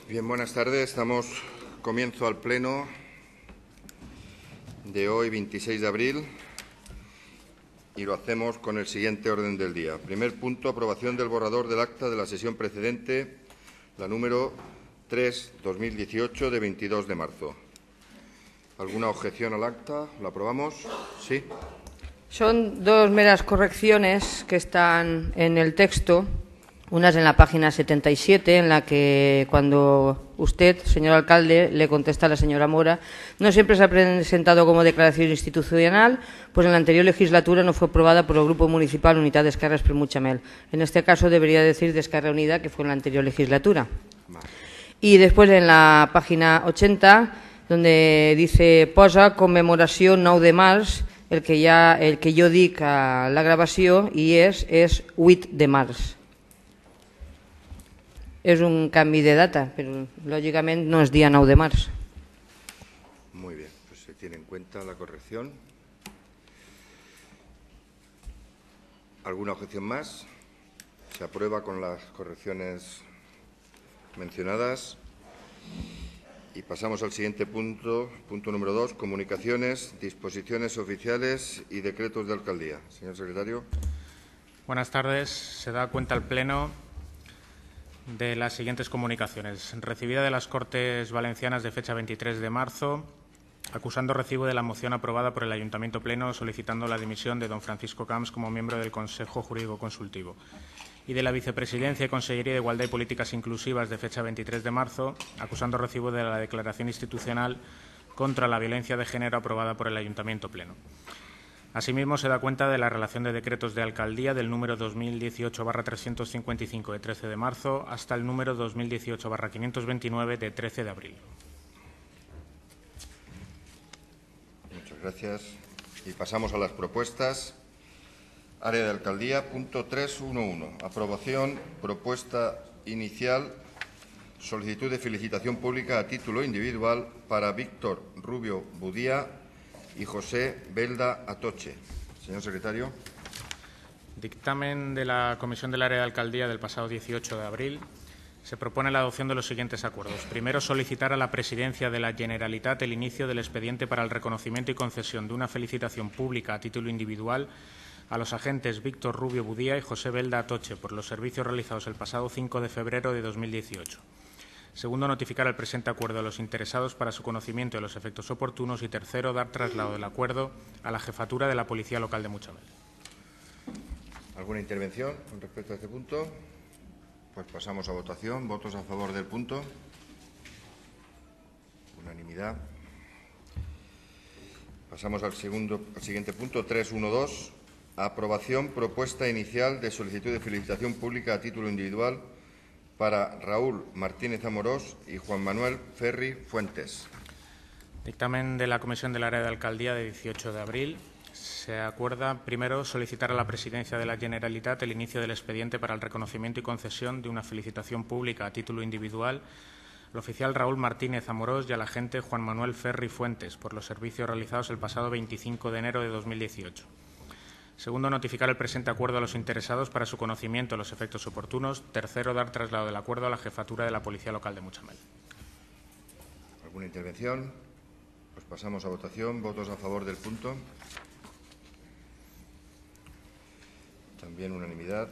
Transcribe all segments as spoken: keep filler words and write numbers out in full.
Bien, buenas tardes. Damos comienzo al pleno de hoy, veintiséis de abril, y lo hacemos con el siguiente orden del día. Primer punto, aprobación del borrador del acta de la sesión precedente, la número tres barra dos mil dieciocho, de veintidós de marzo. ¿Alguna objeción al acta? ¿La aprobamos? Sí. Son dos meras correcciones que están en el texto. Una es en la página setenta y siete, en la que cuando usted, señor alcalde, le contesta a la señora Mora, no siempre se ha presentado como declaración institucional, pues en la anterior legislatura no fue aprobada por el Grupo Municipal Unitat d'Esquerres per Mutxamel. En este caso debería decir de Esquerra Unida, que fue en la anterior legislatura. Vale. Y después en la página ochenta, donde dice posa conmemoració nou de març, el que, ja, el que jo dic a la gravació i és, és vuit de març. Es un cambio de data, pero lógicamente no es día nou de març. Muy bien, pues se tiene en cuenta la corrección. ¿Alguna objeción más? Se aprueba con las correcciones mencionadas. Y pasamos al siguiente punto, punto número dos, comunicaciones, disposiciones oficiales y decretos de alcaldía. Señor secretario. Buenas tardes. Se da cuenta el Pleno de las siguientes comunicaciones. Recibida de las Cortes Valencianas de fecha veintitrés de marzo, acusando recibo de la moción aprobada por el Ayuntamiento Pleno solicitando la dimisión de don Francisco Camps como miembro del Consejo Jurídico Consultivo, y de la Vicepresidencia y Consellería de Igualdad y Políticas Inclusivas de fecha veintitrés de marzo, acusando recibo de la declaración institucional contra la violencia de género aprobada por el Ayuntamiento Pleno. Asimismo, se da cuenta de la relación de decretos de alcaldía del número dos mil dieciocho barra trescientos cincuenta y cinco de trece de marzo hasta el número dos mil dieciocho barra quinientos veintinueve de trece de abril. Muchas gracias. Y pasamos a las propuestas. Área de alcaldía, punto tres punto uno. Aprobación, propuesta inicial, solicitud de felicitación pública a título individual para Víctor Rubio Budía y José Belda Atoche. Señor secretario. Dictamen de la Comisión del Área de Alcaldía del pasado dieciocho de abril. Se propone la adopción de los siguientes acuerdos. Primero, solicitar a la Presidencia de la Generalitat el inicio del expediente para el reconocimiento y concesión de una felicitación pública a título individual a los agentes Víctor Rubio Budía y José Belda Atoche por los servicios realizados el pasado cinco de febrero de dos mil dieciocho. Segundo, notificar el presente acuerdo a los interesados para su conocimiento de los efectos oportunos. Y tercero, dar traslado del acuerdo a la jefatura de la Policía Local de Mutxamel. ¿Alguna intervención con respecto a este punto? Pues pasamos a votación. ¿Votos a favor del punto? Unanimidad. Pasamos al, segundo, al siguiente punto, tres punto doce. Aprobación, propuesta inicial de solicitud de felicitación pública a título individual para Raúl Martínez Amorós y Juan Manuel Ferri Fuentes. Dictamen de la Comisión del Área de Alcaldía de dieciocho de abril. Se acuerda, primero, solicitar a la Presidencia de la Generalitat el inicio del expediente para el reconocimiento y concesión de una felicitación pública a título individual al oficial Raúl Martínez Amorós y al agente Juan Manuel Ferri Fuentes por los servicios realizados el pasado veinticinco de enero de dos mil dieciocho. Segundo, notificar el presente acuerdo a los interesados para su conocimiento de los efectos oportunos. Tercero, dar traslado del acuerdo a la jefatura de la Policía Local de Mutxamel. ¿Alguna intervención? Pues pasamos a votación. ¿Votos a favor del punto? También unanimidad.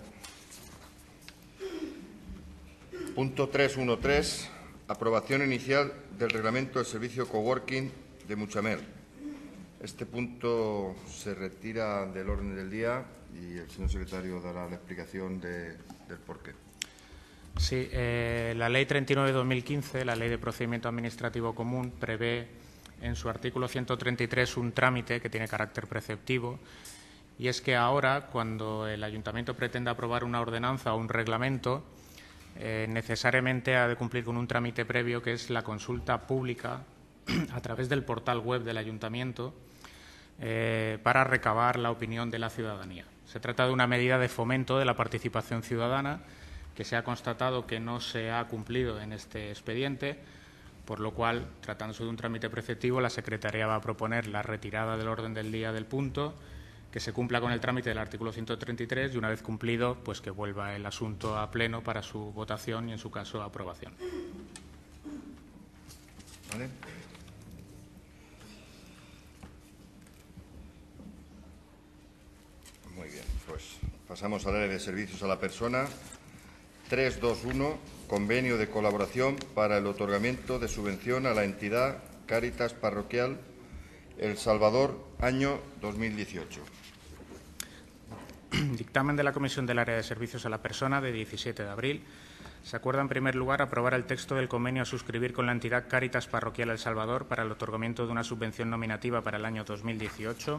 Punto tres punto trece. Aprobación inicial del reglamento del servicio coworking de Mutxamel. Este punto se retira del orden del día y el señor secretario dará la explicación de, del porqué. Sí, eh, la Ley treinta y nueve barra dos mil quince, la Ley de Procedimiento Administrativo Común, prevé en su artículo ciento treinta y tres un trámite que tiene carácter preceptivo, y es que ahora, cuando el Ayuntamiento pretenda aprobar una ordenanza o un reglamento, eh, necesariamente ha de cumplir con un trámite previo, que es la consulta pública a través del portal web del Ayuntamiento, Eh, para recabar la opinión de la ciudadanía. Se trata de una medida de fomento de la participación ciudadana que se ha constatado que no se ha cumplido en este expediente, por lo cual, tratándose de un trámite preceptivo, la Secretaría va a proponer la retirada del orden del día del punto, que se cumpla con el trámite del artículo ciento treinta y tres y, una vez cumplido, pues que vuelva el asunto a pleno para su votación y, en su caso, aprobación. ¿Vale? Muy bien, pues pasamos al área de servicios a la persona. tres dos uno, convenio de colaboración para el otorgamiento de subvención a la entidad Cáritas Parroquial El Salvador, año dos mil dieciocho. Dictamen de la Comisión del Área de Servicios a la Persona de diecisiete de abril. Se acuerda, en primer lugar, aprobar el texto del convenio a suscribir con la entidad Cáritas Parroquial El Salvador para el otorgamiento de una subvención nominativa para el año dos mil dieciocho.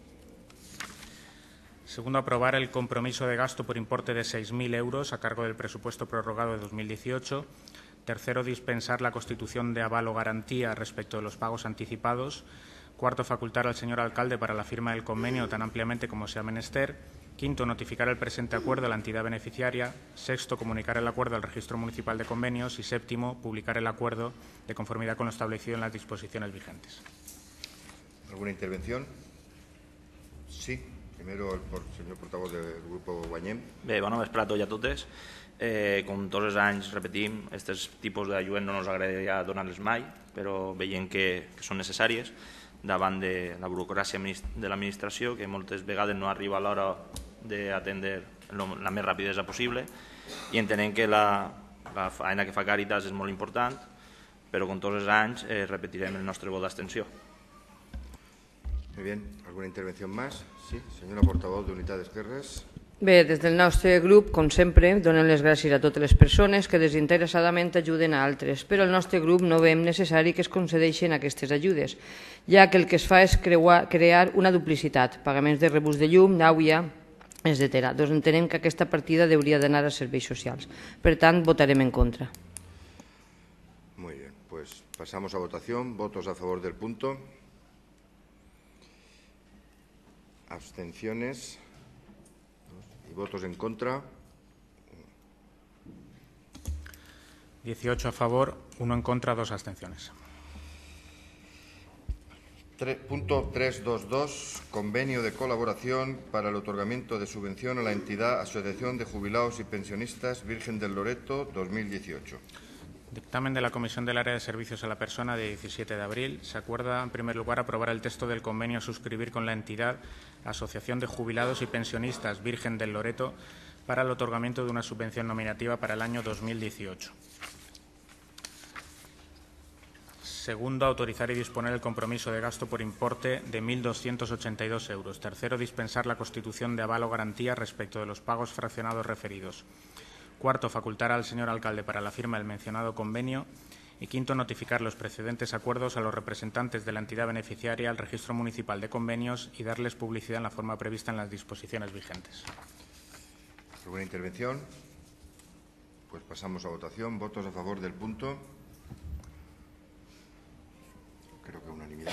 Segundo, aprobar el compromiso de gasto por importe de seis mil euros a cargo del presupuesto prorrogado de dos mil dieciocho. Tercero, dispensar la constitución de aval o garantía respecto de los pagos anticipados. Cuarto, facultar al señor alcalde para la firma del convenio tan ampliamente como sea menester. Quinto, notificar el presente acuerdo a la entidad beneficiaria. Sexto, comunicar el acuerdo al Registro Municipal de Convenios. Y séptimo, publicar el acuerdo de conformidad con lo establecido en las disposiciones vigentes. ¿Alguna intervención? Sí. Primero, el por, señor portavoz del grupo Guanyem. Bé, bon vespre a tots i a totes. Eh, com tots els anys repetim, aquests tipus d'ajudes no ens agradaria donar-les mai, però veient que, que són necessàries davant de la burocràcia de l'administració, que moltes vegades no arriba a l'hora d'atendre la més rapidesa possible, i entenem que la, la feina que fa Càritas és molt important, però com tots els anys eh, repetirem el nostre vot d'abstenció. Muy bien. ¿Alguna intervención más? Sí. Señora portavoz de Unitat d'Esquerres. Bé, des del nostre grup, com sempre, donem les gràcies a totes les persones que desinteressadament ajuden a altres, però el nostre grup no veiem necessari que es concedeixin aquestes ajudes, ja que el que es fa és creuar, crear una duplicitat, pagaments de rebuts de llum, d'aigua, etcètera. Doncs entenem que aquesta partida hauria d'anar a serveis socials. Per tant, votarem en contra. Muy bien, pues pasamos a votación. Votos a favor del punto. Abstenciones y votos en contra. dieciocho a favor, uno en contra, dos abstenciones. Punto trescientos veintidós. Convenio de colaboración para el otorgamiento de subvención a la entidad Asociación de Jubilados y Pensionistas Virgen del Loreto dos mil dieciocho. Dictamen de la Comisión del Área de Servicios a la Persona de diecisiete de abril. Se acuerda, en primer lugar, aprobar el texto del convenio a suscribir con la entidad Asociación de Jubilados y Pensionistas Virgen del Loreto para el otorgamiento de una subvención nominativa para el año dos mil dieciocho. Segundo, autorizar y disponer el compromiso de gasto por importe de mil doscientos ochenta y dos euros. Tercero, dispensar la constitución de aval o garantía respecto de los pagos fraccionados referidos. Cuarto, facultar al señor alcalde para la firma del mencionado convenio. Y quinto, notificar los precedentes acuerdos a los representantes de la entidad beneficiaria al Registro Municipal de Convenios y darles publicidad en la forma prevista en las disposiciones vigentes. ¿Alguna intervención? Pues pasamos a votación. ¿Votos a favor del punto? Creo que unanimidad.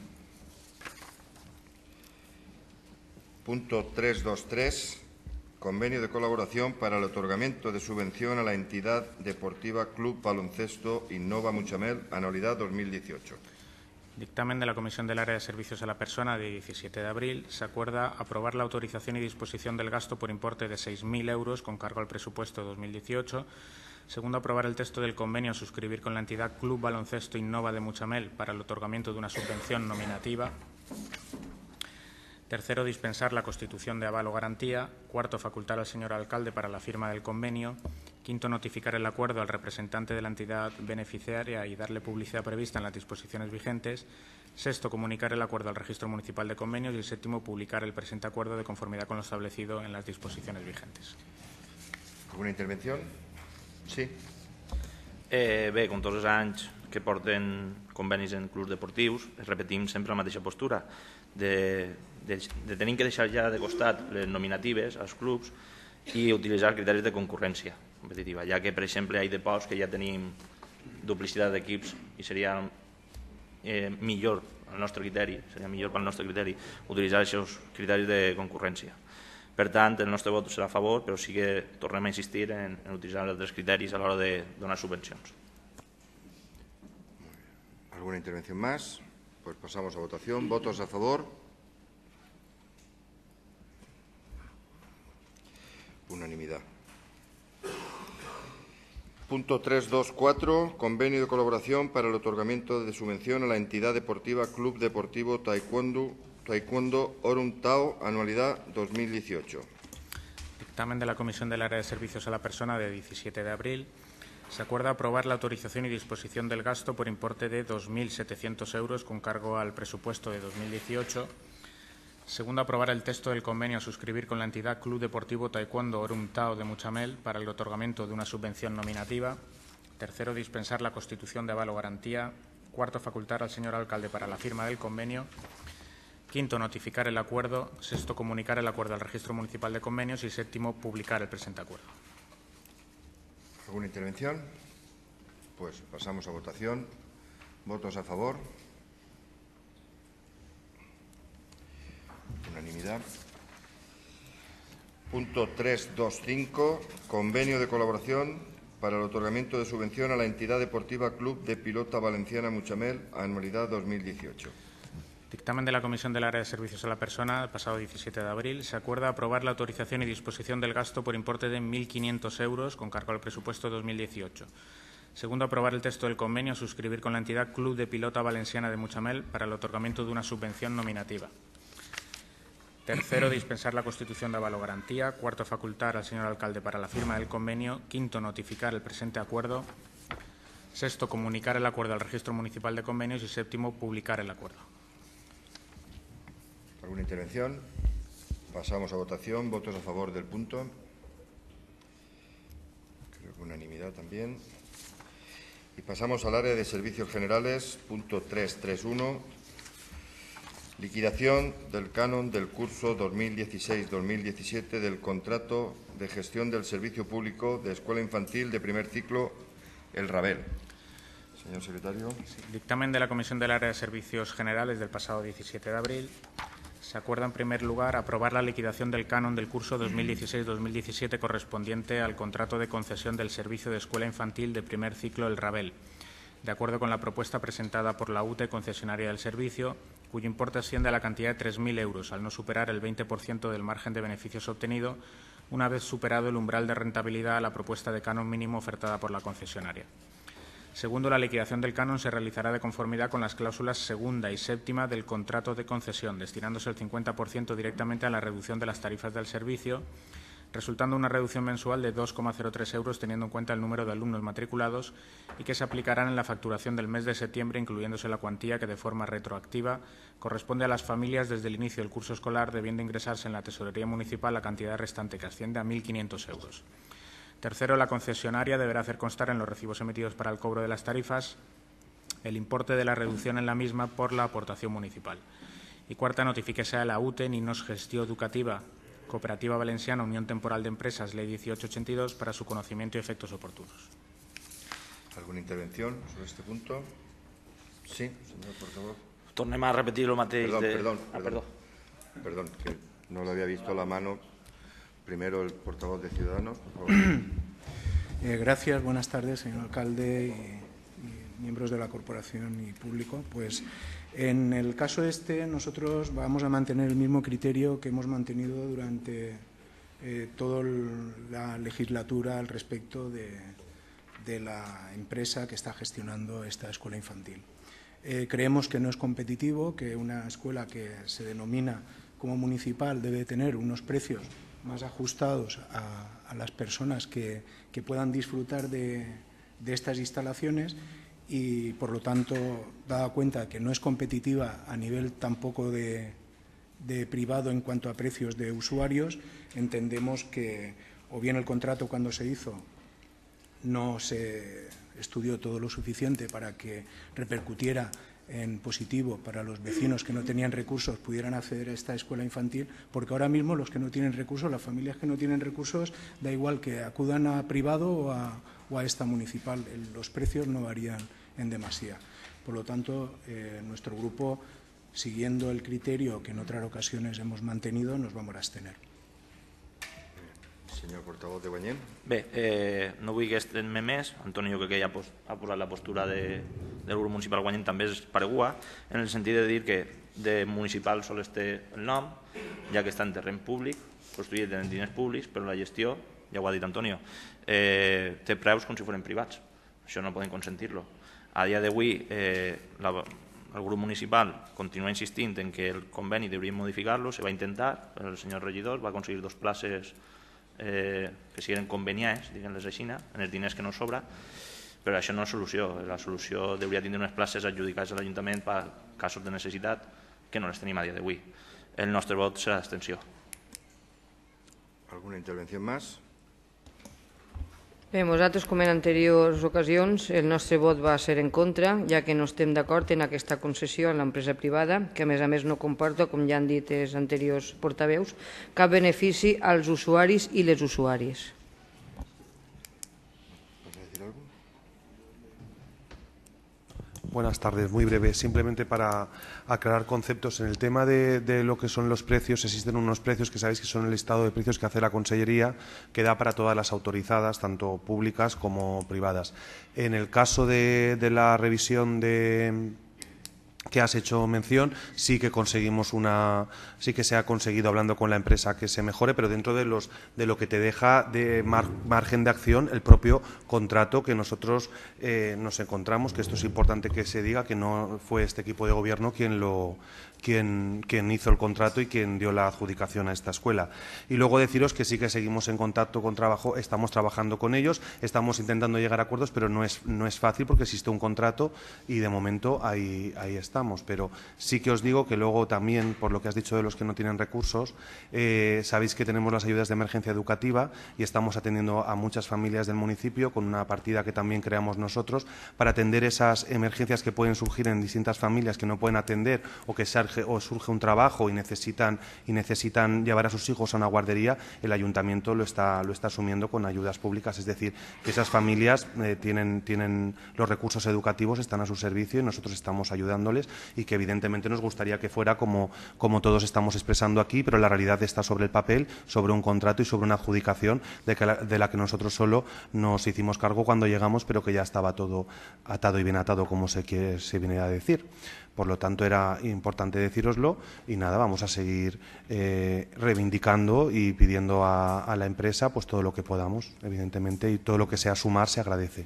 Punto trescientos veintitrés. Convenio de colaboración para el otorgamiento de subvención a la entidad deportiva Club Baloncesto Innova Muchamel, anualidad dos mil dieciocho. Dictamen de la Comisión del Área de Servicios a la Persona de diecisiete de abril. Se acuerda aprobar la autorización y disposición del gasto por importe de seis mil euros con cargo al presupuesto dos mil dieciocho. Segundo, aprobar el texto del convenio a suscribir con la entidad Club Baloncesto Innova de Muchamel para el otorgamiento de una subvención nominativa. Tercero, dispensar la constitución de aval o garantía. Cuarto, facultar al señor alcalde para la firma del convenio. Quinto, notificar el acuerdo al representante de la entidad beneficiaria y darle publicidad prevista en las disposiciones vigentes. Sexto, comunicar el acuerdo al Registro Municipal de Convenios. Y el séptimo, publicar el presente acuerdo de conformidad con lo establecido en las disposiciones vigentes. ¿Alguna intervención? Sí. Eh, bé, com tots els anys que porten convenis en clubs deportius, repetim sempre la mateixa postura de, de, de tenir que deixar ja de costat les nominatives als clubs i utilitzar criteris de concurrència competitiva, ja que, per exemple, hi ha deports que ja tenim duplicitat d'equips i seria eh, millor, al nostre criteri, seria millor pel nostre criteri utilitzar aquests criteris de concurrència. Per tant, el nostre vot serà a favor, però sí que tornem a insistir en, en utilitzar altres criteris a l'hora de donar subvencions. ¿Alguna intervención más? Pues pasamos a votación. ¿Votos a favor? Unanimidad. Punto tres dos cuatro. Convenio de colaboración para el otorgamiento de subvención a la entidad deportiva Club Deportivo Taekwondo, Taekwondo Orun Tao, anualidad dos mil dieciocho. Dictamen de la Comisión del Área de Servicios a la Persona de diecisiete de abril. Se acuerda aprobar la autorización y disposición del gasto por importe de dos mil setecientos euros con cargo al presupuesto de dos mil dieciocho. Segundo, aprobar el texto del convenio a suscribir con la entidad Club Deportivo Taekwondo Orun Tao de Muchamel para el otorgamiento de una subvención nominativa. Tercero, dispensar la constitución de aval o garantía. Cuarto, facultar al señor alcalde para la firma del convenio. Quinto, notificar el acuerdo. Sexto, comunicar el acuerdo al Registro Municipal de Convenios. Y séptimo, publicar el presente acuerdo. ¿Alguna intervención? Pues pasamos a votación. ¿Votos a favor? Unanimidad. Punto tres dos cinco. Convenio de colaboración para el otorgamiento de subvención a la entidad deportiva Club de Pilota Valenciana Muchamel, anualidad dos mil dieciocho. Dictamen de la Comisión del Área de Servicios a la Persona, el pasado diecisiete de abril, se acuerda aprobar la autorización y disposición del gasto por importe de mil quinientos euros con cargo al presupuesto dos mil dieciocho. Segundo, aprobar el texto del convenio a suscribir con la entidad Club de Pilota Valenciana de Muchamel para el otorgamiento de una subvención nominativa. Tercero, dispensar la constitución de aval o garantía. Cuarto, facultar al señor alcalde para la firma del convenio. Quinto, notificar el presente acuerdo. Sexto, comunicar el acuerdo al Registro Municipal de Convenios. Y séptimo, publicar el acuerdo. ¿Alguna intervención? Pasamos a votación. ¿Votos a favor del punto? Creo que unanimidad también. Y pasamos al área de servicios generales. Punto tres tres uno. Liquidación del canon del curso dos mil dieciséis dos mil diecisiete del contrato de gestión del servicio público de escuela infantil de primer ciclo, el Rabel. Señor secretario. Sí, dictamen de la Comisión del Área de Servicios Generales del pasado diecisiete de abril. Se acuerda, en primer lugar, aprobar la liquidación del canon del curso dos mil dieciséis dos mil diecisiete correspondiente al contrato de concesión del servicio de escuela infantil de primer ciclo, el Rabel, de acuerdo con la propuesta presentada por la U T E, concesionaria del servicio, cuyo importe asciende a la cantidad de tres mil euros, al no superar el veinte por ciento del margen de beneficios obtenido, una vez superado el umbral de rentabilidad a la propuesta de canon mínimo ofertada por la concesionaria. Segundo, la liquidación del canon se realizará de conformidad con las cláusulas segunda y séptima del contrato de concesión, destinándose el cincuenta por ciento directamente a la reducción de las tarifas del servicio, resultando una reducción mensual de dos coma cero tres euros teniendo en cuenta el número de alumnos matriculados y que se aplicarán en la facturación del mes de septiembre, incluyéndose la cuantía que de forma retroactiva corresponde a las familias desde el inicio del curso escolar, debiendo ingresarse en la tesorería municipal la cantidad restante, que asciende a mil quinientos euros. Tercero, la concesionaria deberá hacer constar en los recibos emitidos para el cobro de las tarifas el importe de la reducción en la misma por la aportación municipal. Y cuarta, notifíquese a la U T E, Ninos Gestió Educativa Cooperativa Valenciana, Unión Temporal de Empresas, Ley dieciocho ochenta y dos, para su conocimiento y efectos oportunos. ¿Alguna intervención sobre este punto? Sí, señor portavoz. Tornem a repetir el mateix. Perdón, de... perdón, ah, perdón. Perdón, que no lo había visto la mano. Primero el portavoz de Ciudadanos, por favor. Eh, gracias, buenas tardes, señor alcalde y, y miembros de la corporación y público. Pues en el caso este nosotros vamos a mantener el mismo criterio que hemos mantenido durante eh, toda la legislatura al respecto de, de la empresa que está gestionando esta escuela infantil. Eh, creemos que no es competitivo, que una escuela que se denomina como municipal debe tener unos precios más ajustados a, a las personas que, que puedan disfrutar de, de estas instalaciones y, por lo tanto, dada cuenta que no es competitiva a nivel tampoco de, de privado en cuanto a precios de usuarios, entendemos que o bien el contrato cuando se hizo no se estudió todo lo suficiente para que repercutiera en positivo para los vecinos que no tenían recursos pudieran acceder a esta escuela infantil, porque ahora mismo los que no tienen recursos, las familias que no tienen recursos, da igual que acudan a privado o a, o a esta municipal, los precios no varían en demasía. Por lo tanto, eh, nuestro grupo, siguiendo el criterio que en otras ocasiones hemos mantenido, nos vamos a abstener. Señor portavoz de Guanyén. Bé, eh, no vull que estemme més. Antoni, jo crec que ja pos, ha posat la postura de, del grup municipal Guanyén, també és paregua, en el sentit de dir que de municipal sols té el nom, ja que està en terreny públic, construït en diners públics, però la gestió ja ho ha dit Antonio, eh, té preus com si foren privats. Això no podem consentir-lo. A dia d'avui, eh, el grup municipal continua insistint en que el conveni hauríem modificar-lo, se va intentar, el senyor regidor va aconseguir dos places eh, que siguin conveniades, diguem-les així, en els diners que no sobra, però això no és solució. La solució hauria de tenir unes places adjudicades a l'Ajuntament per casos de necessitat que no les tenim a dia d'avui. El nostre vot serà d'abstenció. ¿Alguna intervención más? Bé, nosaltres, com en anteriors ocasions, el nostre vot va ser en contra, ja que no estem d'acord en aquesta concessió a l'empresa privada, que a més a més no comporta, com ja han dit els anteriors portaveus, cap benefici als usuaris i les usuàries. Buenas tardes, muy breve. Simplemente para aclarar conceptos. En el tema de, de lo que son los precios, existen unos precios que sabéis que son el listado de precios que hace la Consellería, que da para todas las autorizadas, tanto públicas como privadas. En el caso de, de la revisión de... que has hecho mención, sí que conseguimos una, sí que se ha conseguido hablando con la empresa que se mejore, pero dentro de los de lo que te deja de mar, margen de acción el propio contrato que nosotros eh, nos encontramos, que esto es importante que se diga, que no fue este equipo de gobierno quien lo Quien, quien hizo el contrato y quien dio la adjudicación a esta escuela. Y luego deciros que sí que seguimos en contacto con trabajo, estamos trabajando con ellos, estamos intentando llegar a acuerdos, pero no es, no es fácil porque existe un contrato y de momento ahí, ahí estamos. Pero sí que os digo que luego también, por lo que has dicho de los que no tienen recursos, eh, sabéis que tenemos las ayudas de emergencia educativa y estamos atendiendo a muchas familias del municipio con una partida que también creamos nosotros para atender esas emergencias que pueden surgir en distintas familias que no pueden atender o que se o surge un trabajo y necesitan y necesitan llevar a sus hijos a una guardería. El ayuntamiento lo está lo está asumiendo con ayudas públicas, es decir, que esas familias eh, tienen tienen los recursos educativos, están a su servicio y nosotros estamos ayudándoles, y que evidentemente nos gustaría que fuera como como todos estamos expresando aquí, pero la realidad está sobre el papel, sobre un contrato y sobre una adjudicación de, que la, de la que nosotros solo nos hicimos cargo cuando llegamos, pero que ya estaba todo atado y bien atado, como se quiere, se viene a decir. Por lo tanto, era importante decíroslo y nada, vamos a seguir eh, reivindicando y pidiendo a, a la empresa pues todo lo que podamos, evidentemente, y todo lo que sea sumar se agradece.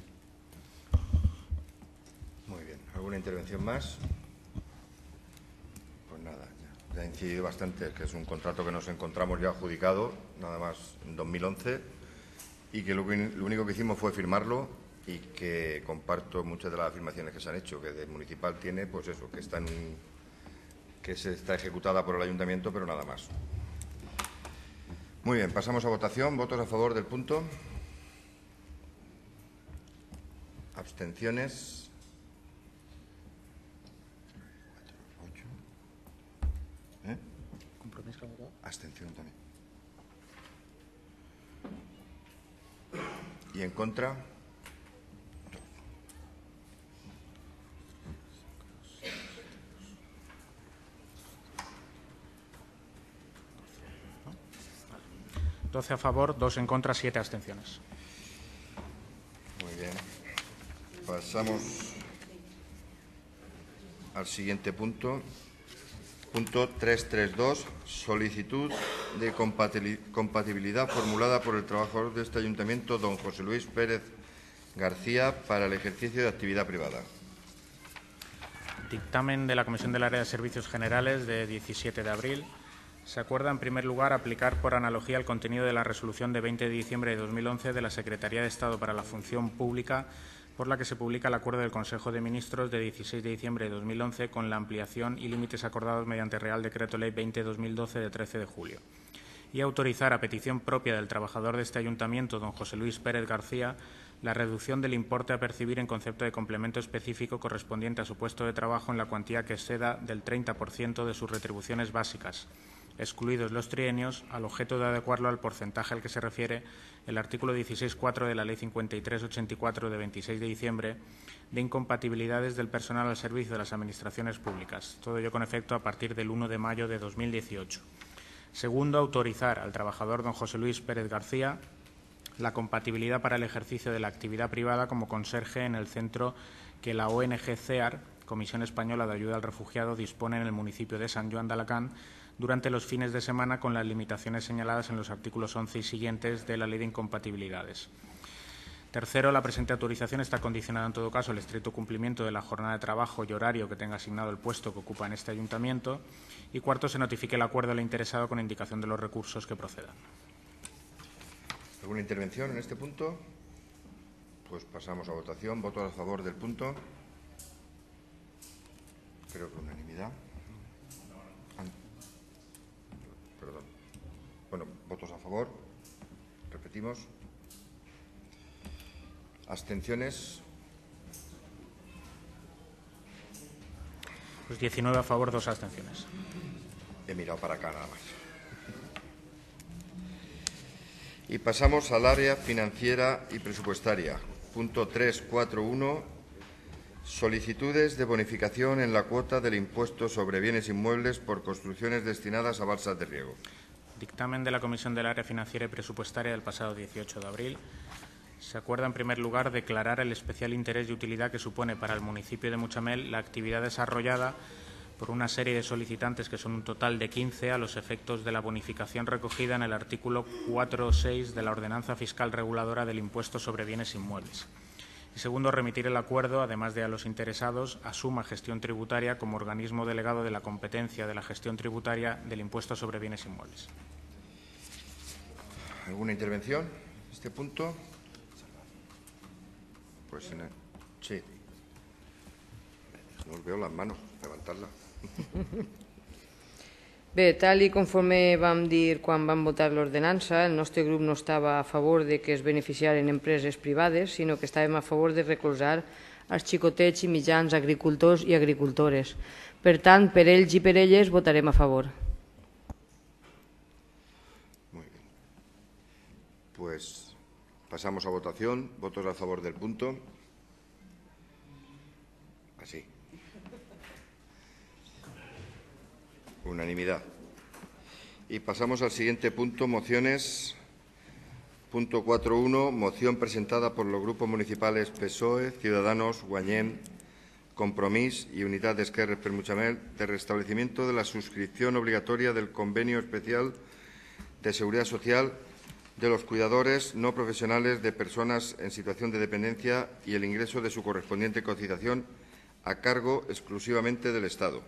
Muy bien. ¿Alguna intervención más? Pues nada, ya, ya he incidido bastante, que es un contrato que nos encontramos ya adjudicado, nada más en dos mil once, y que lo, lo único que hicimos fue firmarlo, y que comparto muchas de las afirmaciones que se han hecho, que el municipal tiene, pues eso, que está, en, que se está ejecutada por el ayuntamiento, pero nada más. Muy bien, pasamos a votación. ¿Votos a favor del punto? ¿Abstenciones? ¿Eh? Abstención también. ¿Y en contra? doce a favor, dos en contra, siete abstenciones. Muy bien. Pasamos al siguiente punto. Punto trescientos treinta y dos. Solicitud de compatibilidad formulada por el trabajador de este ayuntamiento, don José Luis Pérez García, para el ejercicio de actividad privada. Dictamen de la Comisión del Área de Servicios Generales de diecisiete de abril. Se acuerda, en primer lugar, aplicar por analogía el contenido de la resolución de veinte de diciembre de dos mil once de la Secretaría de Estado para la Función Pública, por la que se publica el acuerdo del Consejo de Ministros de dieciséis de diciembre de dos mil once con la ampliación y límites acordados mediante Real Decreto Ley veinte barra dos mil doce de trece de julio. Y autorizar, a petición propia del trabajador de este ayuntamiento, don José Luis Pérez García, la reducción del importe a percibir en concepto de complemento específico correspondiente a su puesto de trabajo en la cuantía que exceda del treinta por ciento de sus retribuciones básicas, excluidos los trienios, al objeto de adecuarlo al porcentaje al que se refiere el artículo dieciséis punto cuatro de la Ley cincuenta y tres ochenta y cuatro de veintiséis de diciembre de incompatibilidades del personal al servicio de las administraciones públicas. Todo ello con efecto a partir del uno de mayo de dos mil dieciocho. Segundo, autorizar al trabajador don José Luis Pérez García la compatibilidad para el ejercicio de la actividad privada como conserje en el centro que la O N G C E A R, Comisión Española de Ayuda al Refugiado, dispone en el municipio de San Joan de Alacant, durante los fines de semana con las limitaciones señaladas en los artículos once y siguientes de la Ley de Incompatibilidades. Tercero, la presente autorización está condicionada en todo caso al estricto cumplimiento de la jornada de trabajo y horario que tenga asignado el puesto que ocupa en este ayuntamiento. Y cuarto, se notifique el acuerdo al interesado con indicación de los recursos que procedan. ¿Alguna intervención en este punto? Pues pasamos a votación. ¿Votos a favor del punto? Creo que unanimidad. Perdón. Bueno, votos a favor. Repetimos. ¿Abstenciones? Pues diecinueve a favor, dos abstenciones. He mirado para acá nada más. Y pasamos al área financiera y presupuestaria. Punto tres cuatro uno. Solicitudes de bonificación en la cuota del impuesto sobre bienes inmuebles por construcciones destinadas a balsas de riego. Dictamen de la Comisión del Área Financiera y Presupuestaria del pasado dieciocho de abril. Se acuerda, en primer lugar, declarar el especial interés y utilidad que supone para el municipio de Muchamel la actividad desarrollada por una serie de solicitantes, que son un total de quince, a los efectos de la bonificación recogida en el artículo cuatro punto seis de la Ordenanza Fiscal Reguladora del Impuesto sobre Bienes Inmuebles. Y segundo, remitir el acuerdo, además de a los interesados, a Suma Gestión Tributaria como organismo delegado de la competencia de la gestión tributaria del Impuesto sobre Bienes Inmuebles. ¿Alguna intervención en este punto? Pues en el... sí. No os veo las manos, levantarla. Bé, tal i conforme vam dir quan vam votar l'ordenança, el nostre grup no estava a favor de que es beneficiaren empreses privades, sinó que estàvem a favor de recolzar els xicotets i mitjans agricultors i agricultores. Per tant, per ells i per elles votarem a favor. Muy bien. Pues pasamos a votación. ¿Votos a favor del punto? Así. Unanimidad. Y pasamos al siguiente punto, mociones. Punto cuatro punto uno, moción presentada por los grupos municipales P S O E, Ciudadanos, Guanyem, Compromís y Unidad d'Esquerres per Muchamel, de restablecimiento de la suscripción obligatoria del convenio especial de seguridad social de los cuidadores no profesionales de personas en situación de dependencia y el ingreso de su correspondiente cotización a cargo exclusivamente del Estado.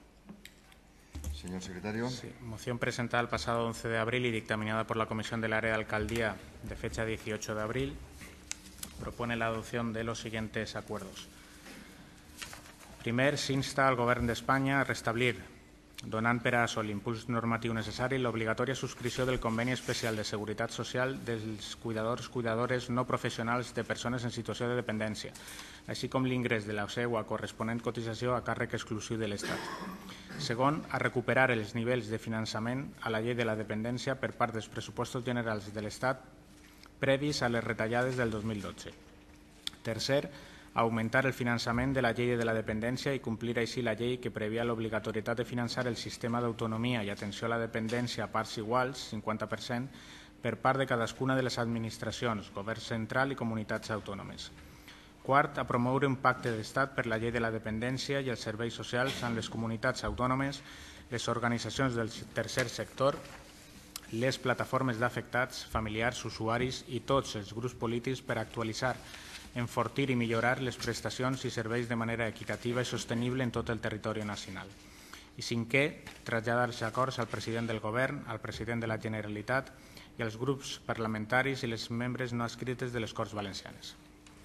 Señor secretario. Sí, moción presentada el pasado once de abril y dictaminada por la Comisión del Área de Alcaldía de fecha dieciocho de abril. Propone la adopción de los siguientes acuerdos. Primer, s'insta al Govern d'Espanya a restablir, donant per a això l'impuls normatiu necessari, l'obligatòria subscripció del Conveni Especial de Seguretat Social dels cuidadors cuidadores no professionals de persones en situació de dependència, així com l'ingrés de la seva corresponent cotització a càrrec exclusiu de l'Estat. Segon, a recuperar els nivells de finançament a la llei de la dependència per part dels pressupostos generals de l'Estat previs a les retallades del dos mil dotze. Tercer, augmentar el finançament de la llei de la dependència i complir així la llei que previa l'obligatorietat de finançar el sistema d'autonomia i atenció a la dependència a parts iguals, cinquanta per cent, per part de cadascuna de les administracions, govern central i comunitats autònomes. Quart, a promoure un pacte d'estat per la llei de la dependència i els serveis socials amb les comunitats autònomes, les organitzacions del tercer sector, les plataformes d'afectats, familiars, usuaris i tots els grups polítics per actualitzar, enfortir i millorar les prestacions i serveis de manera equitativa i sostenible en tot el territori nacional. I cinquè, traslladar els acords al president del Govern, al president de la Generalitat i als grups parlamentaris i les membres no adscrites de les Corts Valencianes.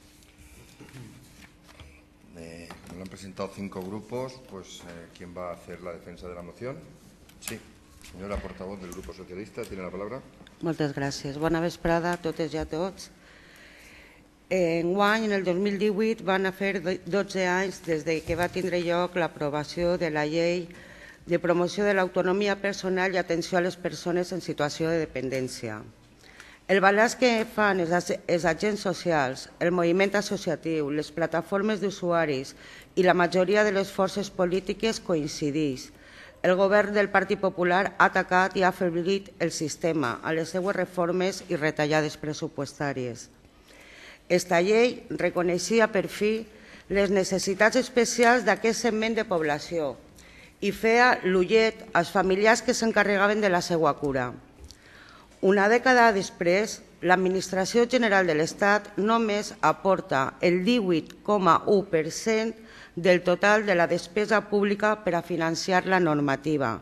Eh, me lo han presentado cinco grupos, pues eh, ¿quién va a hacer la defensa de la moción? Sí, señora portavoz del Grupo Socialista, tiene la palabra. Moltes gràcies. Bona vesprada a totes i a tots. Enguany, en el dos mil divuit, van a fer dotze anys des de que va tindre lloc l'aprovació de la llei de promoció de l'autonomia personal i atenció a les persones en situació de dependència. El balanç que fan els agents socials, el moviment associatiu, les plataformes d'usuaris i la majoria de les forces polítiques coincideix. El govern del Partit Popular ha atacat i ha afeblit el sistema a les seues reformes i retallades pressupostàries. Esta llei reconeixia per fi les necessitats especials d'aquest segment de població i feia l'ullet als familiars que s'encarregaven de la seva cura. Una dècada després, l'Administració General de l'Estat només aporta el divuit coma u per cent del total de la despesa pública per a financiar la normativa.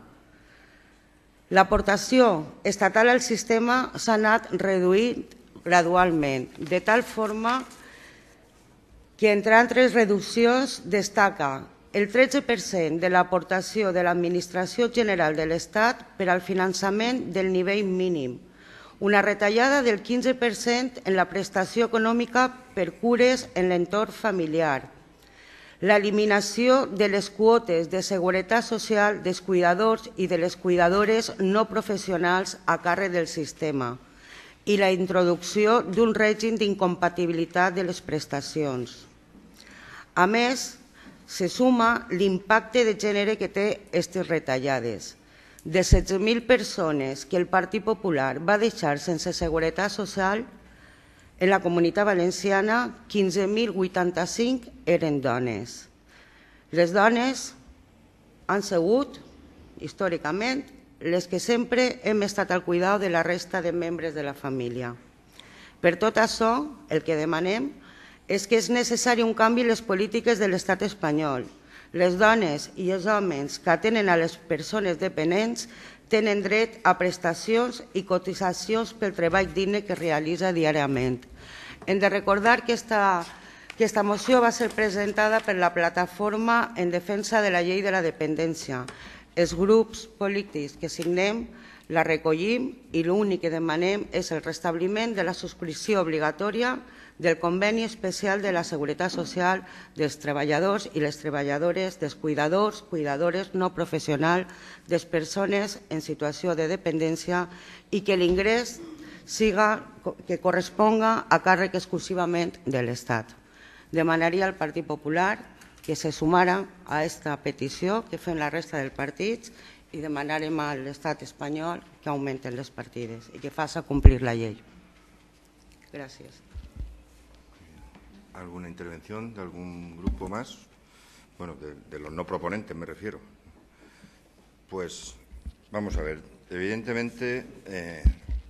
L'aportació estatal al sistema s'ha anat reduint gradualment, de tal forma que, entre altres reduccions, destaca el tretze per cent de l'aportació de l'Administració General de l'Estat per al finançament del nivell mínim, una retallada del quinze per cent en la prestació econòmica per cures en l'entorn familiar, l'eliminació de les quotes de seguretat social dels cuidadors i de les cuidadores no professionals a càrrec del sistema i la introducció d'un règim d'incompatibilitat de les prestacions. A més, se suma l'impacte de gènere que té aquestes retallades. De setze mil persones que el Partit Popular va deixar sense seguretat social, en la Comunitat Valenciana, quinze mil vuitanta-cinc eren dones. Les dones han sigut, històricament, les que sempre hem estat al cuidado de la resta de membres de la família. Per tot això, el que demanem és que és necessari un canvi en les polítiques de l'Estat espanyol. Les dones i els homes que atenen a les persones dependents tenen dret a prestacions i cotitzacions pel treball digne que realitza diàriament. Hem de recordar que esta, que esta moció va ser presentada per la Plataforma en Defensa de la Llei de la Dependència. Els grups polítics que signem la recollim i l'únic que demanem és el restabliment de la subscripció obligatòria del conveni especial de la Seguretat Social dels treballadors i les treballadores, dels cuidadors, cuidadores no professionals, de les persones en situació de dependència i que l'ingrés siga, que corresponga a càrrec exclusivament de l'Estat. Demanaria al Partit Popular que se sumara a aquesta petició que fem la resta dels partits i demanarem a l'Estat espanyol que augmenten les partides i que faça complir la llei. Gràcies. ¿Alguna intervención de algún grupo más? Bueno, de, de los no proponentes me refiero. Pues vamos a ver. Evidentemente, eh,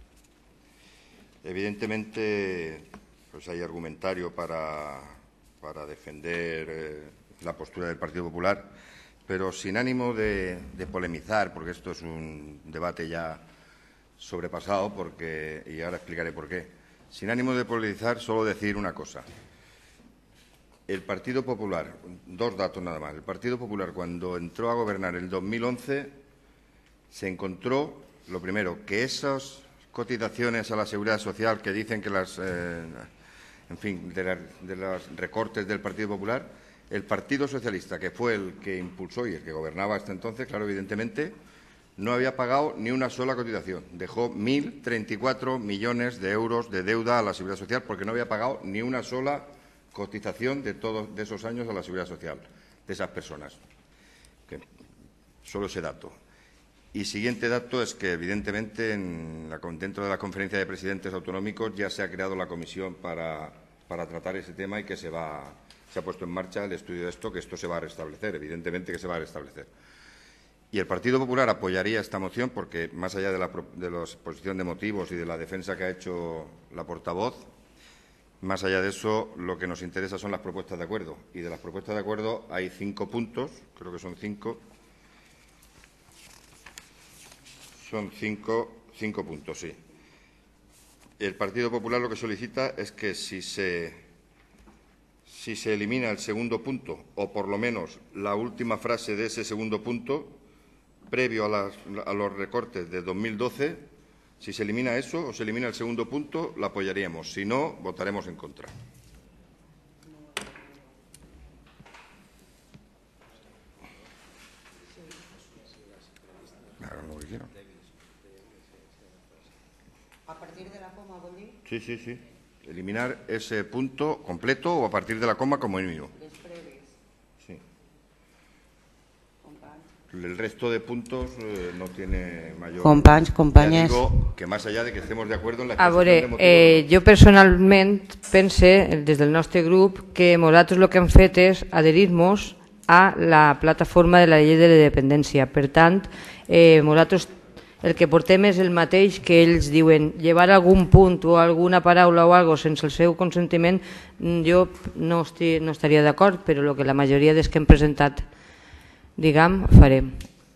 evidentemente, pues hay argumentario para, para defender eh, la postura del Partido Popular, pero sin ánimo de, de polemizar, porque esto es un debate ya sobrepasado, porque, y ahora explicaré por qué. Sin ánimo de polemizar, solo decir una cosa. El Partido Popular, dos datos nada más. El Partido Popular, cuando entró a gobernar en el dos mil once, se encontró, lo primero, que esas cotizaciones a la Seguridad Social que dicen que las, eh, en fin, de, la, de los recortes del Partido Popular, el Partido Socialista, que fue el que impulsó y el que gobernaba hasta entonces, claro, evidentemente, no había pagado ni una sola cotización. Dejó mil treinta y cuatro millones de euros de deuda a la Seguridad Social porque no había pagado ni una sola cotización de todos de esos años a la Seguridad Social, de esas personas. Que, solo ese dato. Y siguiente dato es que, evidentemente, en la, dentro de la Conferencia de Presidentes Autonómicos ya se ha creado la comisión para, para tratar ese tema y que se, va, se ha puesto en marcha el estudio de esto, que esto se va a restablecer, evidentemente que se va a restablecer. Y el Partido Popular apoyaría esta moción porque, más allá de la, de la exposición de motivos y de la defensa que ha hecho la portavoz, más allá de eso, lo que nos interesa son las propuestas de acuerdo. Y de las propuestas de acuerdo hay cinco puntos, creo que son cinco. Son cinco, cinco puntos, sí. El Partido Popular lo que solicita es que si se, si se elimina el segundo punto, o por lo menos la última frase de ese segundo punto, previo a, las, a los recortes de dos mil doce, si se elimina eso o se elimina el segundo punto, la apoyaríamos. Si no, votaremos en contra. Hagan lo que quieran. A partir de la coma, vol dir? Sí, sí, sí. Eliminar ese punto completo o a partir de la coma como mínimo. Les preves. Sí. El resto de puntos eh, no tiene mayor... Companys, companyes. Ja digo que más allá de que estemos de acuerdo en la A exposición veure, de motivos... eh, jo personalment pense, des del nostre grup, que nosaltres el que hem fet és adherir-nos a la plataforma de la llei de la dependència. Per tant, eh, nosaltres el que portem és el mateix que ells diuen. Llevar algun punt o alguna paraula o algo sense el seu consentiment, jo no, estic, no estaria d'acord, però el que la majoria dels que hem presentat, diguem, farem.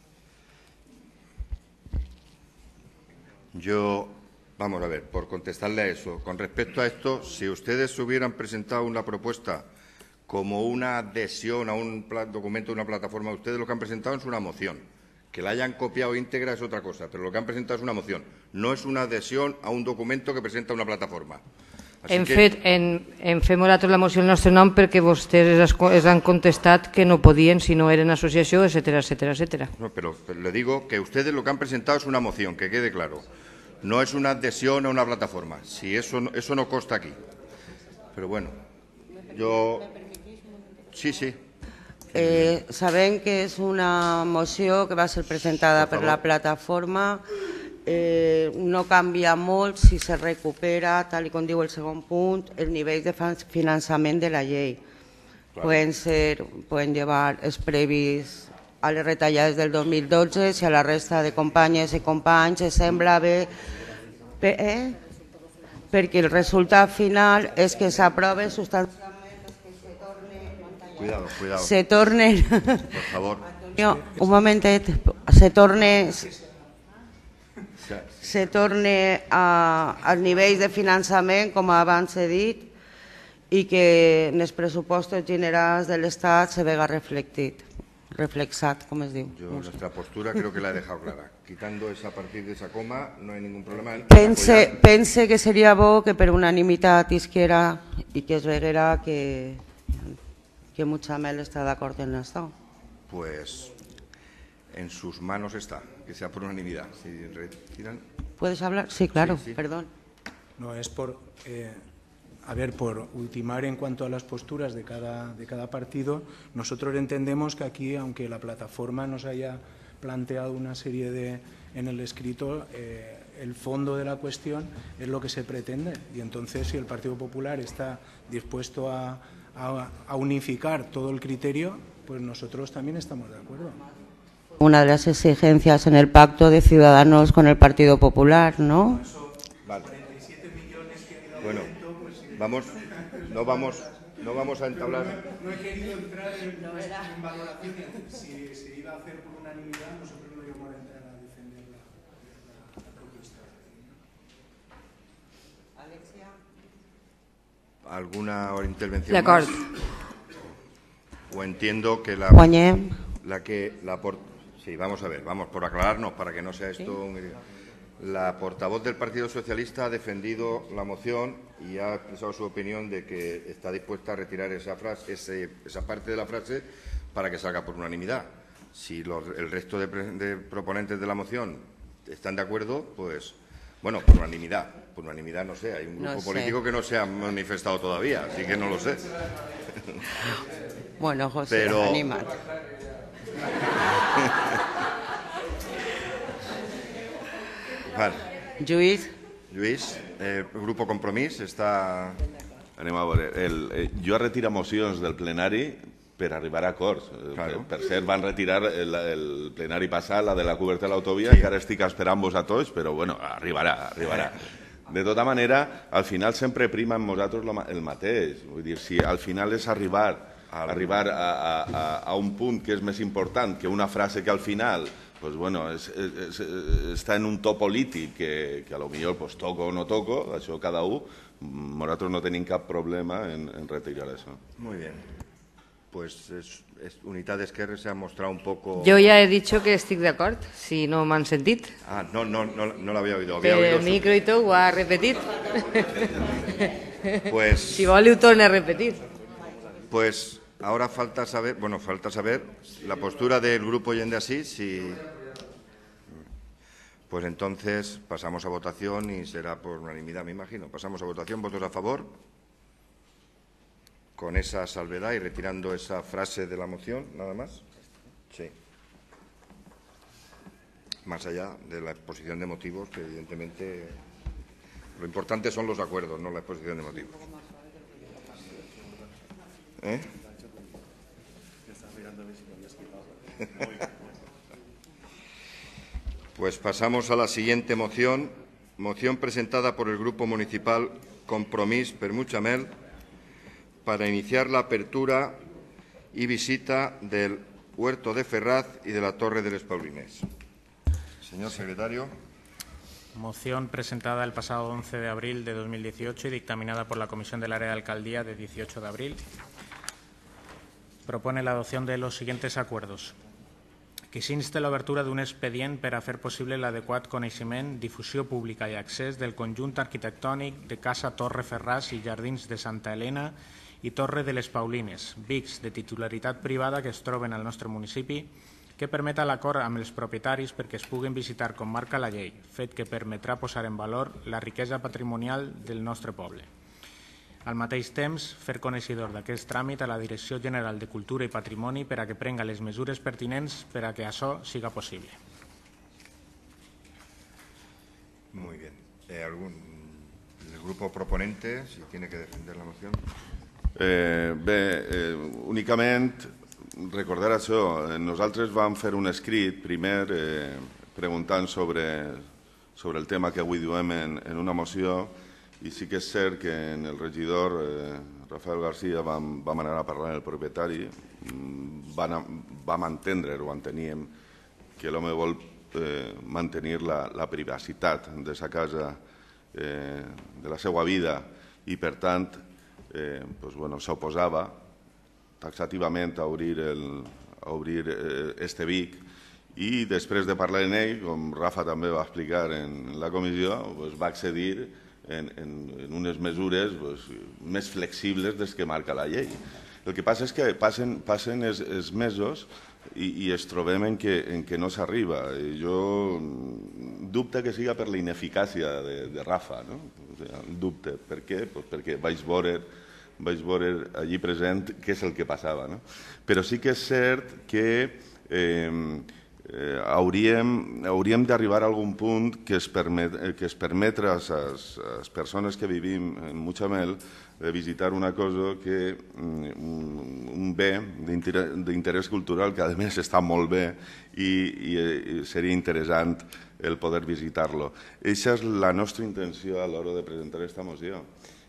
Yo, vamos a ver, por contestarle a eso, con respecto a esto, si ustedes hubieran presentado una propuesta como una adhesión a un documento de una plataforma, ustedes lo que han presentado es una moción. Que la hayan copiado íntegra es otra cosa, pero lo que han presentado es una moción. No es una adhesión a un documento que presenta una plataforma. Hem fet, hem, hem fet nosaltres la moció en el nostre nom perquè vostès es, es han contestat que no podien si no eren associació, etcètera, etcètera, etcètera. No, pero le digo que ustedes lo que han presentado es una moción, que quede claro. No es una adhesión a una plataforma. Si eso, eso no consta aquí. Pero bueno, yo... Sí, sí. Eh, sabem que és una moció que va ser presentada per la plataforma, eh, no canvia molt si se recupera, tal com diu el segon punt, el nivell de finançament de la llei. Claro. Poden ser, poden llevar els previs a les retallades del dos mil dotze, si a la resta de companyes i companys es sembla bé, eh? perquè el resultat final és que s'aprova substancialment. Cuidado, cuidado. Se torne... Por favor. No, un momentet. Se torne... Se torne a, al nivell de finançament, com abans he dit, i que en els pressupostos generals de l'Estat se vega reflectit, reflexat, com es diu. Yo nuestra postura creo que la he dejado clara. Quitando esa a partir de esa coma no hay ningún problema. Pense, pense que seria bo que per unanimitat isquera i que es veguera que... que Mutxamel está de acuerdo en esto. Pues en sus manos está, que sea por unanimidad. Si retiran... ¿Puedes hablar? Sí, claro, sí, sí. Perdón. No, es por, eh, a ver, por ultimar en cuanto a las posturas de cada, de cada partido. Nosotros entendemos que aquí, aunque la plataforma nos haya planteado una serie de, en el escrito, eh, el fondo de la cuestión es lo que se pretende. Y entonces, si el Partido Popular está dispuesto a a unificar todo el criterio, pues nosotros también estamos de acuerdo. Una de las exigencias en el pacto de Ciudadanos con el Partido Popular, ¿no? Vale. Bueno, vamos, no vamos, no vamos a entablar. No he querido entrar en, en valoraciones. Si se iba a hacer por unanimidad, nosotros no íbamos a entrar a defender la, la, la propuesta. Alexia. ¿Alguna intervención D'acord. más? O entiendo que la, Guanyem. la que la por, sí, vamos a ver, vamos por aclararnos para que no sea esto. ¿Sí? Un, la portavoz del Partido Socialista ha defendido la moción y ha expresado su opinión de que está dispuesta a retirar esa frase, ese, esa parte de la frase para que salga por unanimidad. Si los, el resto de, de proponentes de la moción están de acuerdo, pues bueno, por unanimidad. Por unanimidad, no sé, hay un grupo no sé. político que no se ha manifestado todavía, así que no lo sé. Bueno, José, Pero... anímate. Vale. Lluís. Lluís, eh, Grupo Compromís està... Anem a veure, el, eh, jo retiro mocions del plenari per arribar a acords. Claro. Per, per cert, van retirar el, el plenari passat, la de la coberta de l'autovia, sí. Encara estic esperant-vos a tots, però bueno, arribarà, arribarà. De tota manera, al final sempre prima amb nosaltres el mateix. Vull dir, si al final és arribar, arribar a, a, a un punt que és més important que una frase que al final pues bueno, és, és, està en un to polític que, que a lo millor pues, toco o no toco, això cada un, nosaltres no tenim cap problema en, en retirar això. Muy bien. Pues es, es, Unitat d'Esquerra se ha mostrado un poco... Yo ya he dicho que estic d'acord, si no m'han sentit. Ah, no, no, no, no l'havia oído. Había Però oído el micro i tot ho ha repetit. Pues... Si vol, ho torna a repetir. Pues ahora falta saber, bueno, falta saber la postura del Grupo Yende Así, si... Pues entonces pasamos a votación y será por unanimidad, me imagino. Pasamos a votación, votos a favor. Con esa salvedad y retirando esa frase de la moción, nada más. Sí. Más allá de la exposición de motivos, que evidentemente lo importante son los acuerdos, no la exposición de motivos. ¿Eh? Pues pasamos a la siguiente moción, moción presentada por el Grupo Municipal Compromís per Mutxamel para iniciar la apertura y visita del Huerto de Ferraz y de la Torre de les Paulines. Señor secretario. Moción presentada el pasado once de abril de dos mil dieciocho y dictaminada por la Comisión del Área de Alcaldía de dieciocho de abril. Propone la adopción de los siguientes acuerdos. Que s'inste l'obertura d'un expedient per a fer possible l'adequat coneixement, difusió pública i accés del conjunt arquitectònic de Casa Torre Ferraz i Jardins de Santa Helena i Torre de les Paulines, Vics de titularitat privada que es troben al nostre municipi, que permeta l'acord amb els propietaris perquè es puguin visitar com marca la llei, fet que permetrà posar en valor la riquesa patrimonial del nostre poble. Al mateix temps, fer coneixedor d'aquest tràmit a la Direcció General de Cultura i Patrimoni per a que prenga les mesures pertinents per a que això siga possible. Muy bien. Eh, ¿algún, el grupo proponente, si tiene que defender la moción? Eh, bé, eh, únicament recordar això. Nosaltres vam fer un escrit primer eh, preguntant sobre, sobre el tema que avui duem en, en una moció. I sí que és cert que en el regidor eh, Rafael García vam, vam anar a parlar amb el propietari, vam, vam entendre o enteníem que l'home vol eh, mantenir la, la privacitat de sa casa, eh, de la seva vida, i per tant eh, pues, bueno, s'oposava taxativament a obrir, el, a obrir eh, este Vic, i després de parlar amb ell, com Rafa també va explicar en la comissió, pues, va accedir En, en, en unes mesures pues, més flexibles des que marca la llei. El que passa és que passen, passen els, els mesos i, i es trobem en que, en que no s'arriba. Jo dubte que siga per la ineficàcia de, de Rafa, no? O sigui, dubte. Per què? Pues perquè vaig veure, vaig veure allí present què és el que passava. No? Però sí que és cert que eh, Eh, hauríem, hauríem d'arribar a algun punt que es, permet, que es permetre a les persones que vivim en Mutxamel de visitar una cosa que un, un bé d'interès cultural que a més està molt bé i, i, i seria interessant el poder visitar-lo. Eixa és la nostra intenció a l'hora de presentar aquesta moció.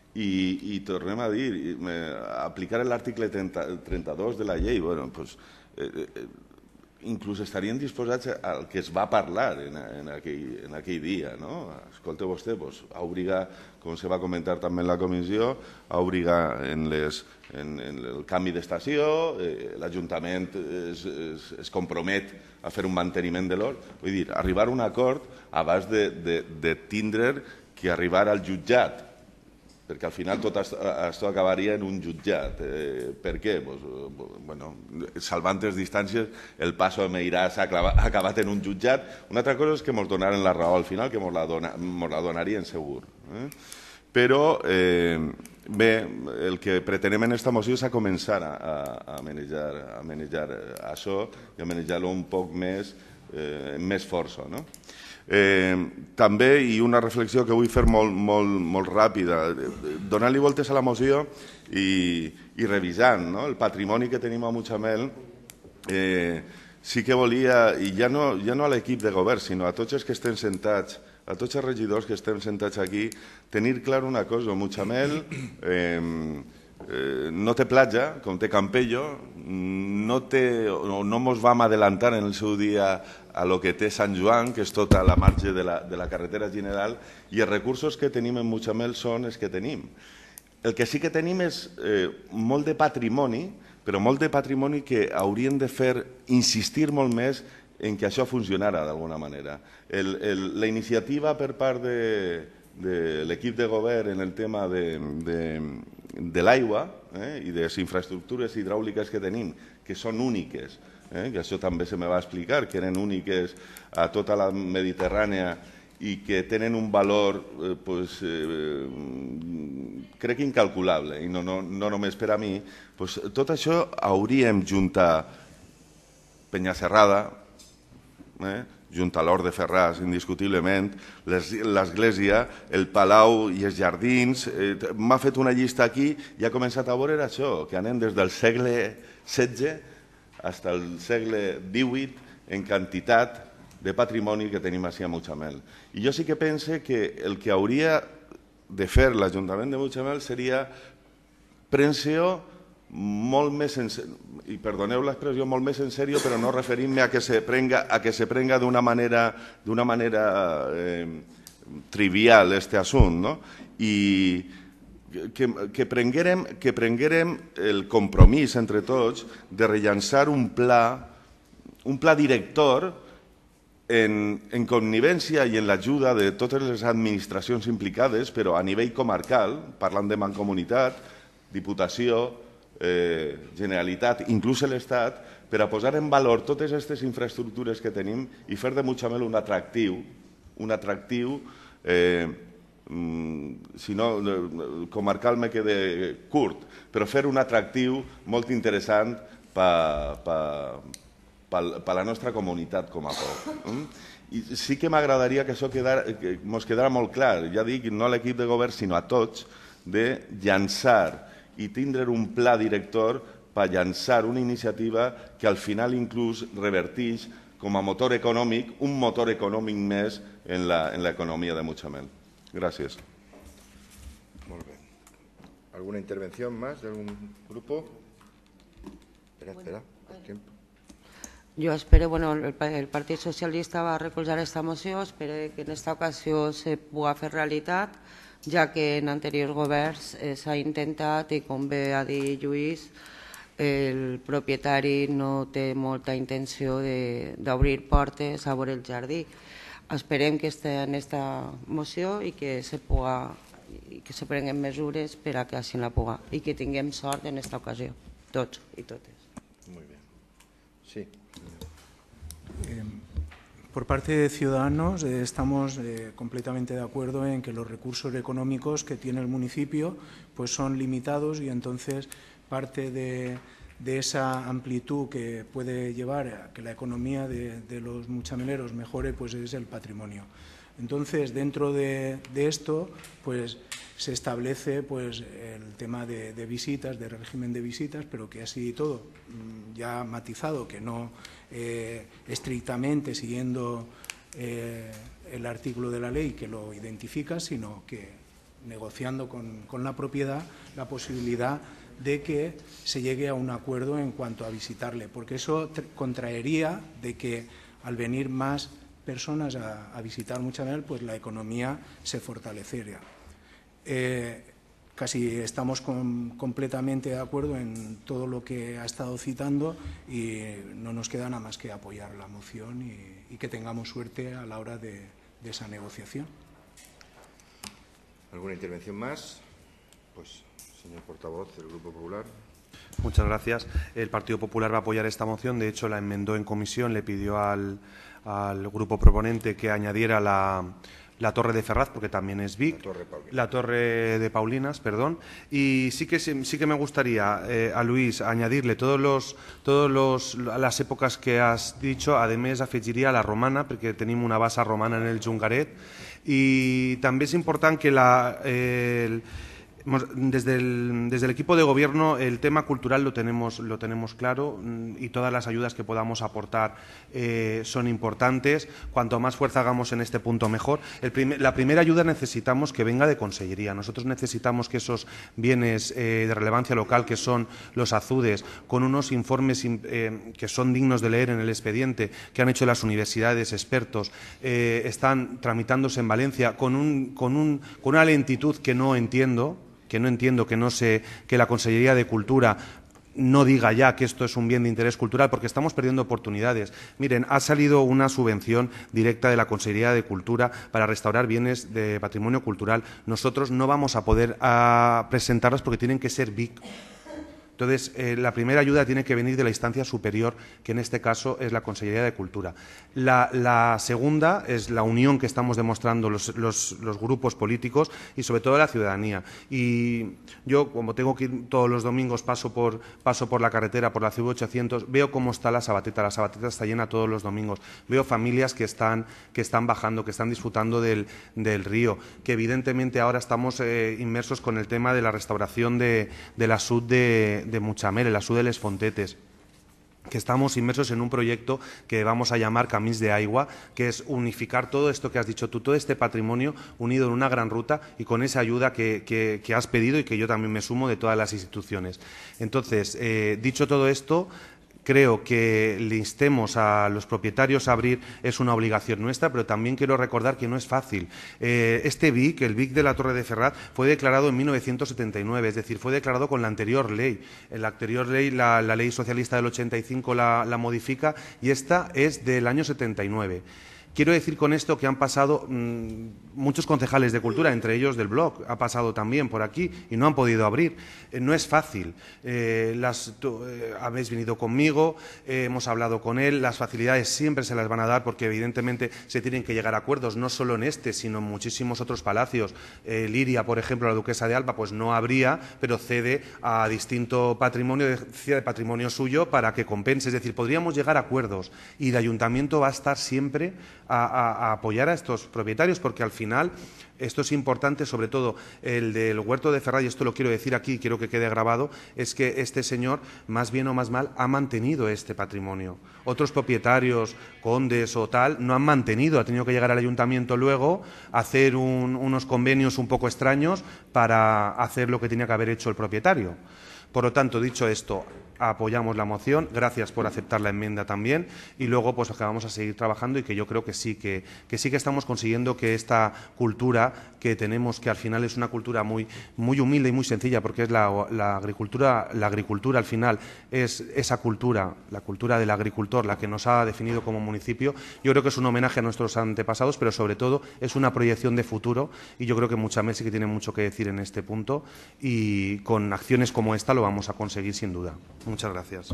I, i tornem a dir, aplicar l'article trenta-dos de la llei, bueno, doncs, eh, eh, inclús estarien disposats al que es va parlar en, en, aquell, en aquell dia. No? Escolta vostè, doncs, a obligar, com se va comentar també en la comissió, a obligar en, les, en, en el canvi d'estació, eh, l'Ajuntament es, es, es compromet a fer un manteniment de l'hort. Vull dir, arribar a un acord abans de, de, de tindre que arribar al jutjat, perquè al final tot això acabaria en un jutjat. Eh, per què? Pues, bueno, salvant les distàncies, el Paso de Meirás ha acabat en un jutjat. Una altra cosa és que ens donaren la raó al final, que ens la, dona, la donarien segur. Eh? Però, eh, bé, el que pretenem en aquesta moció és a començar a, a, manejar, a manejar això i a manejar-lo un poc més, eh, més força, no? Eh, també, i una reflexió que vull fer molt, molt, molt ràpida, donant-li voltes a la moció i, i revisant, no? El patrimoni que tenim a Mutxamel, eh, sí que volia, i ja no, ja no a l'equip de govern, sinó a tots els que estem sentats, a tots els regidors que estem sentats aquí, tenir clar una cosa: Mutxamel eh, eh, no té platja, com té Campello, no, té, no, no mos vam adelantar en el seu dia a lo que té Sant Joan, que és tota la marge de la, de la carretera general, i els recursos que tenim en Mutxamel són els que tenim. El que sí que tenim és eh, molt de patrimoni, però molt de patrimoni que haurien de fer insistir molt més en que això funcionara d'alguna manera. El, el, la iniciativa per part de, de l'equip de govern en el tema de, de, de l'aigua eh, i de les infraestructures hidràuliques que tenim, que són úniques, Eh, que això també se me va explicar, que eren úniques a tota la Mediterrània i que tenen un valor, eh, pues, eh, crec incalculable, i no, no, no només per a mi. Pues, tot això hauríem juntar Penyasserrada, eh, juntar l'Hort de Ferraz, indiscutiblement, l'església, el Palau i els jardins. Eh, M'ha fet una llista aquí i ha començat a veure això, que anem des del segle setze fins al segle divuit en quantitat de patrimoni que tenim així a Mutxamel. I jo sí que pense que el que hauria de fer l'Ajuntament de Mutxamel seria prendre-ho molt més en sèrio, i perdoneu l'expressió, molt més en sèrio, però no referint-me a que se prenga a que se prenga d'una manera d'una manera eh, trivial este assunt, no? I que, que, prenguérem, que prenguérem el compromís entre tots de rellançar un pla, un pla director en, en connivència i en l'ajuda de totes les administracions implicades, però a nivell comarcal, parlant de Mancomunitat, Diputació, eh, Generalitat, inclús l'Estat, per a posar en valor totes aquestes infraestructures que tenim i fer de Mutxamel un atractiu, un atractiu, eh, si no, comarcal me quede curt, però fer un atractiu molt interessant per la nostra comunitat com a poc. I sí que m'agradaria que això ens quedara molt clar, ja dic, no a l'equip de govern, sinó a tots, de llançar i tindre un pla director per llançar una iniciativa que al final inclús reverteix com a motor econòmic, un motor econòmic més en l'economia de Mutxamel. Gracias. Muy bien. ¿Alguna intervención más de algún grupo? Espera, espera. Tiempo. Yo espero, bueno, el, el Partit Socialista va a recolzar esta moció, espero que en esta ocasió se pugui fer realitat, ja que en anteriors governs eh, s'ha intentat i, com bé ha dit Lluís, el propietari no té molta intenció d'obrir portes a veure el jardí. Esperem que estigui en aquesta moció i que se puga, i que se prenguen mesures per a que així la puga i que tinguem sort en aquesta ocasió, tots i totes. Muy bien. Sí. Eh, por parte de Ciudadanos eh, estamos eh, completamente de acuerdo en que los recursos económicos que tiene el municipio pues son limitados y entonces parte de... de esa amplitud que puede llevar a que la economía de, de los muchameleros mejore, pues es el patrimonio. Entonces, dentro de, de esto, pues se establece pues, el tema de, de visitas, de régimen de visitas, pero que así y todo, ya matizado, que no eh, estrictamente siguiendo eh, el artículo de la ley que lo identifica, sino que negociando con, con la propiedad la posibilidad de que se llegue a un acuerdo en cuanto a visitarle, porque eso contraería de que al venir más personas a, a visitar Mutxamel, pues la economía se fortalecería. Eh, casi estamos con, completamente de acuerdo en todo lo que ha estado citando y no nos queda nada más que apoyar la moción y, y que tengamos suerte a la hora de, de esa negociación. ¿Alguna intervención más? Pues... Señor portavoz del Grupo Popular. Muchas gracias. El Partido Popular va a apoyar esta moción. De hecho, la enmendó en comisión, le pidió al, al grupo proponente que añadiera la, la Torre de Ferraz, porque también es Vic. La Torre, Paulina. la torre de Paulinas, perdón. Y sí que, sí que me gustaría, eh, a Luis, añadirle todos los, todos los, las épocas que has dicho. Además, afegiria la romana, perquè tenim una bassa romana en el Jungaret. Y també és important que la... Eh, el, Desde el, desde el equipo de gobierno el tema cultural lo tenemos, lo tenemos claro y todas las ayudas que podamos aportar eh, son importantes. Cuanto más fuerza hagamos en este punto, mejor. El primer, la primera ayuda necesitamos que venga de Consellería. Nosotros necesitamos que esos bienes eh, de relevancia local, que son los azudes, con unos informes eh, que son dignos de leer en el expediente, que han hecho las universidades, expertos, eh, están tramitándose en Valencia con, un, con, un, con una lentitud que no entiendo. que no entiendo que no se, que la Consellería de Cultura no diga ya que esto es un bien de interés cultural, porque estamos perdiendo oportunidades. Miren, ha salido una subvención directa de la Consellería de Cultura para restaurar bienes de patrimonio cultural. Nosotros no vamos a poder a presentarlas porque tienen que ser Vic. Entonces, eh, la primera ayuda tiene que venir de la instancia superior, que en este caso es la Consellería de Cultura. La, la segunda es la unión que estamos demostrando los, los, los grupos políticos y sobre todo la ciudadanía. Y yo, como tengo que ir todos los domingos, paso por, paso por la carretera, por la C V ochocientos, veo cómo está la Sabateta. La Sabateta está llena todos los domingos. Veo familias que están, que están bajando, que están disfrutando del, del río, que evidentemente ahora estamos eh, inmersos con el tema de la restauración de, de la sud de de Mutxamel, el asú de les Fontetes. que estamos inmersos en un proyecto que vamos a llamar Camins de Aigua, que es unificar todo esto que has dicho tú, todo este patrimonio unido en una gran ruta y con esa ayuda que, que, que has pedido y que yo también me sumo de todas las instituciones. Entonces, eh, dicho todo esto, creo que le instemos a los propietarios a abrir es una obligación nuestra, pero también quiero recordar que no es fácil. Eh, este B I C, el B I C de la Torre de Ferrat, fue declarado en mil novecientos setenta y nueve, es decir, fue declarado con la anterior ley. En la anterior ley, la, la ley socialista del ochenta y cinco la, la modifica y esta es del año setenta y nueve. Quiero decir con esto que han pasado mmm, muchos concejales de cultura, entre ellos del blog, ha pasado también por aquí y no han podido abrir. Eh, no es fácil. Eh, las, tú, eh, habéis venido conmigo, eh, hemos hablado con él, las facilidades siempre se las van a dar porque evidentemente se tienen que llegar a acuerdos, no solo en este, sino en muchísimos otros palacios. Eh, Liria, por ejemplo, la duquesa de Alba, pues no habría, pero cede a distinto patrimonio, de patrimonio suyo para que compense. Es decir, podríamos llegar a acuerdos y el ayuntamiento va a estar siempre A, a, a apoyar a estos propietarios, porque al final esto es importante, sobre todo el del huerto de Ferrat, y esto lo quiero decir aquí, quiero que quede grabado, es que este señor, más bien o más mal, ha mantenido este patrimonio. Otros propietarios, condes o tal, no han mantenido, ha tenido que llegar al ayuntamiento luego a hacer un, unos convenios un poco extraños para hacer lo que tenía que haber hecho el propietario. Por lo tanto, dicho esto, apoyamos la moción, gracias por aceptar la enmienda también y luego pues que vamos a seguir trabajando y que yo creo que sí que, que sí que estamos consiguiendo que esta cultura que tenemos, que al final es una cultura muy, muy humilde y muy sencilla, porque es la, la agricultura, la agricultura al final es esa cultura, la cultura del agricultor, la que nos ha definido como municipio. Yo creo que es un homenaje a nuestros antepasados, pero sobre todo es una proyección de futuro y yo creo que Muchamet sí que tiene mucho que decir en este punto y con acciones como esta lo vamos a conseguir sin duda. Muchas gracias.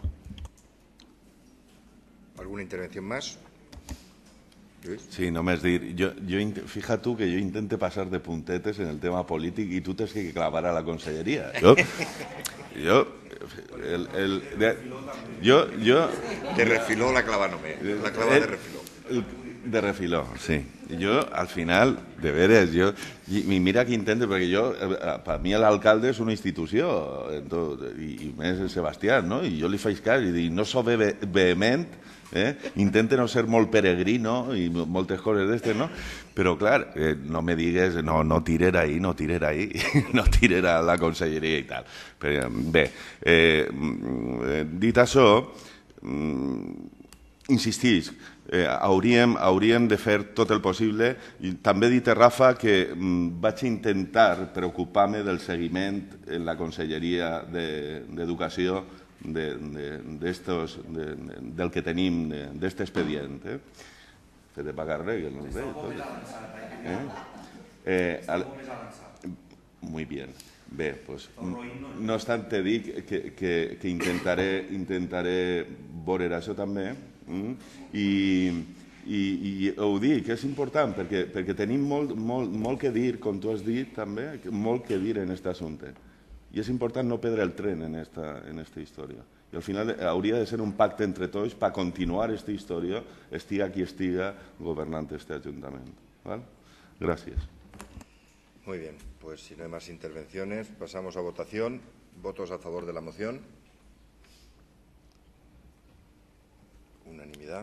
¿Alguna intervención más? Lluís? Sí, només dir, jo, jo, fija tu que jo intente passar de puntetes en el tema polític i tu tens que clavar a la conselleria. Jo, jo, el, el, de, jo, jo... De refiló la clava només, la clava de refiló. El, de refiló, sí. Jo, al final, de veres, jo... I mira que intento, perquè jo, per mi l'alcalde és una institució, tot, i, i més el Sebastián, no? I jo li faig cas i dic, no sóc ve vehement, eh? Intente no ser molt peregrino i moltes coses d'estes, no? Però, clar, eh, no me digues, no, no tirer ahí, no tirer ahí, no tirer a la conselleria i tal. Però, bé, eh, dit això, insistisc, Eh, hauríem, hauríem de fer tot el possible i també he dit a Rafa que mm, vaig intentar preocupar-me del seguiment en la Conselleria d'Educació de, de, de estos, de, de, del que tenim d'aquest expedient. Eh? Fet de pagar res, no sé. Eh? Eh, al... Muy bien. Bé, pues, no obstant te dic que, que, que intentaré, intentaré veure això també. Mm? I, i, i ho dic, és important perquè, perquè tenim molt, molt, molt que dir, com tu has dit també, molt que dir en aquest assumpte i és important no perdre el tren en esta, en esta història i al final hauria de ser un pacte entre tots per continuar aquesta història, estiga qui estiga governant este ajuntament. ¿Vale? Gracias. Muy bien, pues si no hay más intervenciones pasamos a votación. ¿Votos a favor de la moción? Unanimidad.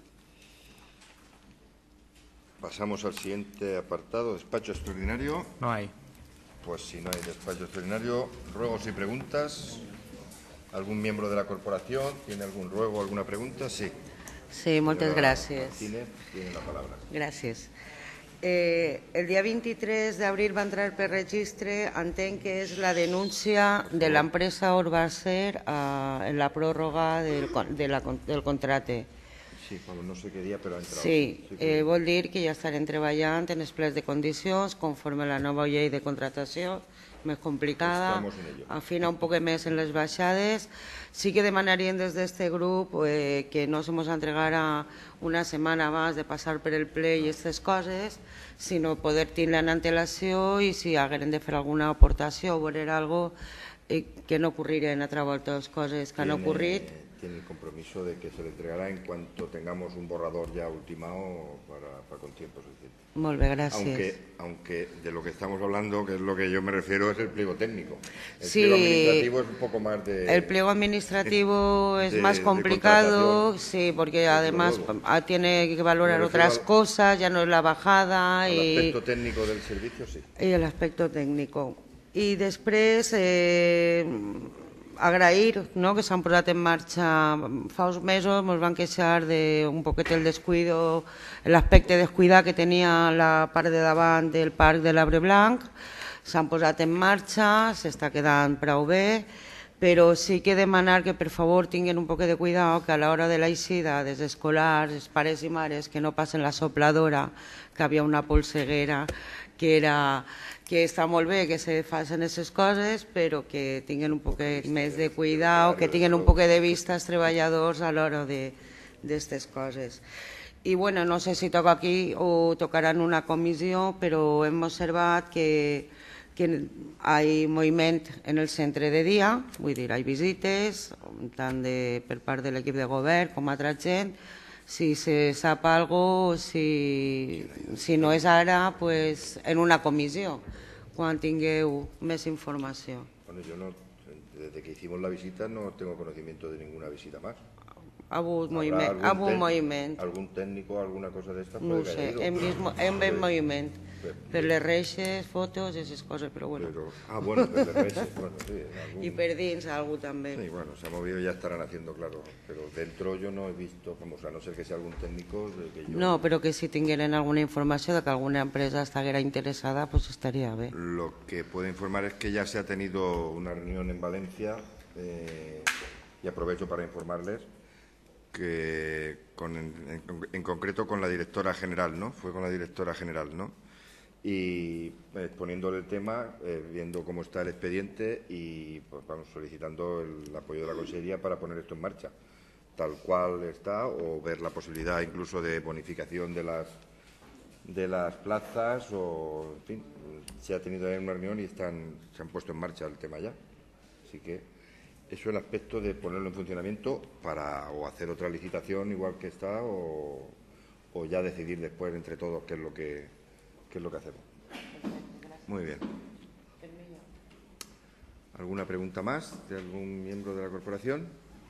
Pasamos al siguiente apartado, despacho extraordinario. No hay. Pues si no hay despacho extraordinario, ruegos y preguntas. ¿Algún miembro de la corporación tiene algún ruego, alguna pregunta? Sí. Sí, moltes gràcies. Martínez tiene la palabra. Gràcies. Eh, el dia vint-i-tres d'abril va entrar per registre, entenc que és la denúncia de l'empresa Orbacer eh, en la pròrroga del, de la, del contracte. Sí, no sé qué día, però ha entrat. Sí, eh, vol dir que ja estarem treballant en els plens de condicions conforme a la nova llei de contractació, més complicada, afina un poc més en les baixades. Sí que demanaríem des d'este grup eh, que no se nos entregara una setmana abans de passar per el ple i aquestes coses, sinó poder tindre en antelació i si hagueren de fer alguna aportació o veure alguna cosa eh, que no ocorriren a altra volta les coses que han ocorrit. tiene el compromiso de que se le entregará en cuanto tengamos un borrador ya ultimado para, para con tiempo suficiente. Molt bé, gràcies. Aunque, aunque de lo que estamos hablando, que es lo que yo me refiero, es el pliego técnico. El Sí, pliego administrativo es un poco más de... El pliego administrativo es de- más de complicado, contratación. sí, porque Desde además luego. ah, tiene que valorar Me refiero otras al- cosas, ya no es la bajada Al y, aspecto técnico del servicio, sí. i el aspecto tècnico. I després, eh, agrair no, que s'han posat en marxa fa uns mesos, ens van queixar de un poquet el descuido, l'aspecte descuidat que tenia la part de davant del parc de l'Arbre Blanc. S'han posat en marxa, s'està quedant prou bé, però sí que demanar que per favor tinguin un poquet de cuidado que a l'hora de l'eixida dels escolars, els pares i mares, que no passen la sopladora, que havia una polseguera, que era que està molt bé que se facin aquestes coses, però que tinguin un poquet més de cuidado, que tinguin un poquet de vista els treballadors a l'hora d'aquestes coses. I bueno, no sé si toca aquí o tocarà en una comissió, però hem observat que que hi ha moviment en el centre de dia, vull dir, hi ha visites, tant de, per part de l'equip de govern com altra gent. Si se sap alguna cosa, si, si no és ara, pues, en una comissió, quan tingueu més informació. Bueno, yo no, desde que hicimos la visita no tengo conocimiento de ninguna visita más. Ha hagut ¿Habrá moviment, algún ha hagut tec- moviment. ¿Algún técnico, alguna cosa de esta? No ho puede que haya sé, ido? hem vist, mo- hem vist Bé, moviment. bé, Per bé. les reixes, fotos i aquestes coses, però bueno. Pero, ah, bueno, per les reixes, bueno, sí. algún- I per dins, algú també. Sí, bueno, se ha movido, ya estarán haciendo, claro. Pero dentro yo no he visto, vamos, a no ser que sea algún técnico de que yo... No, però que si tingueren alguna informació de que alguna empresa estiguera interessada, pues estaria bé. Lo que puedo informar es que ya se ha tenido una reunión en Valencia eh, y aprovecho para informarles que con, en, en- en concreto con la directora general, ¿no? Fue con la directora general, ¿no? Y exponiéndole el tema, eh, viendo cómo está el expediente y pues vamos solicitando el apoyo de la Consejería para poner esto en marcha, tal cual está, o ver la posibilidad incluso de bonificación de las de las plazas, o en fin, se ha tenido ahí una reunión y están se han puesto en marcha el tema ya. Así que eso es el aspecto de ponerlo en funcionamiento para o hacer otra licitación igual que está o, o ya decidir después entre todos qué es lo que qué es lo que hacemos. Muy bien. ¿Alguna pregunta más de algún miembro de la corporación?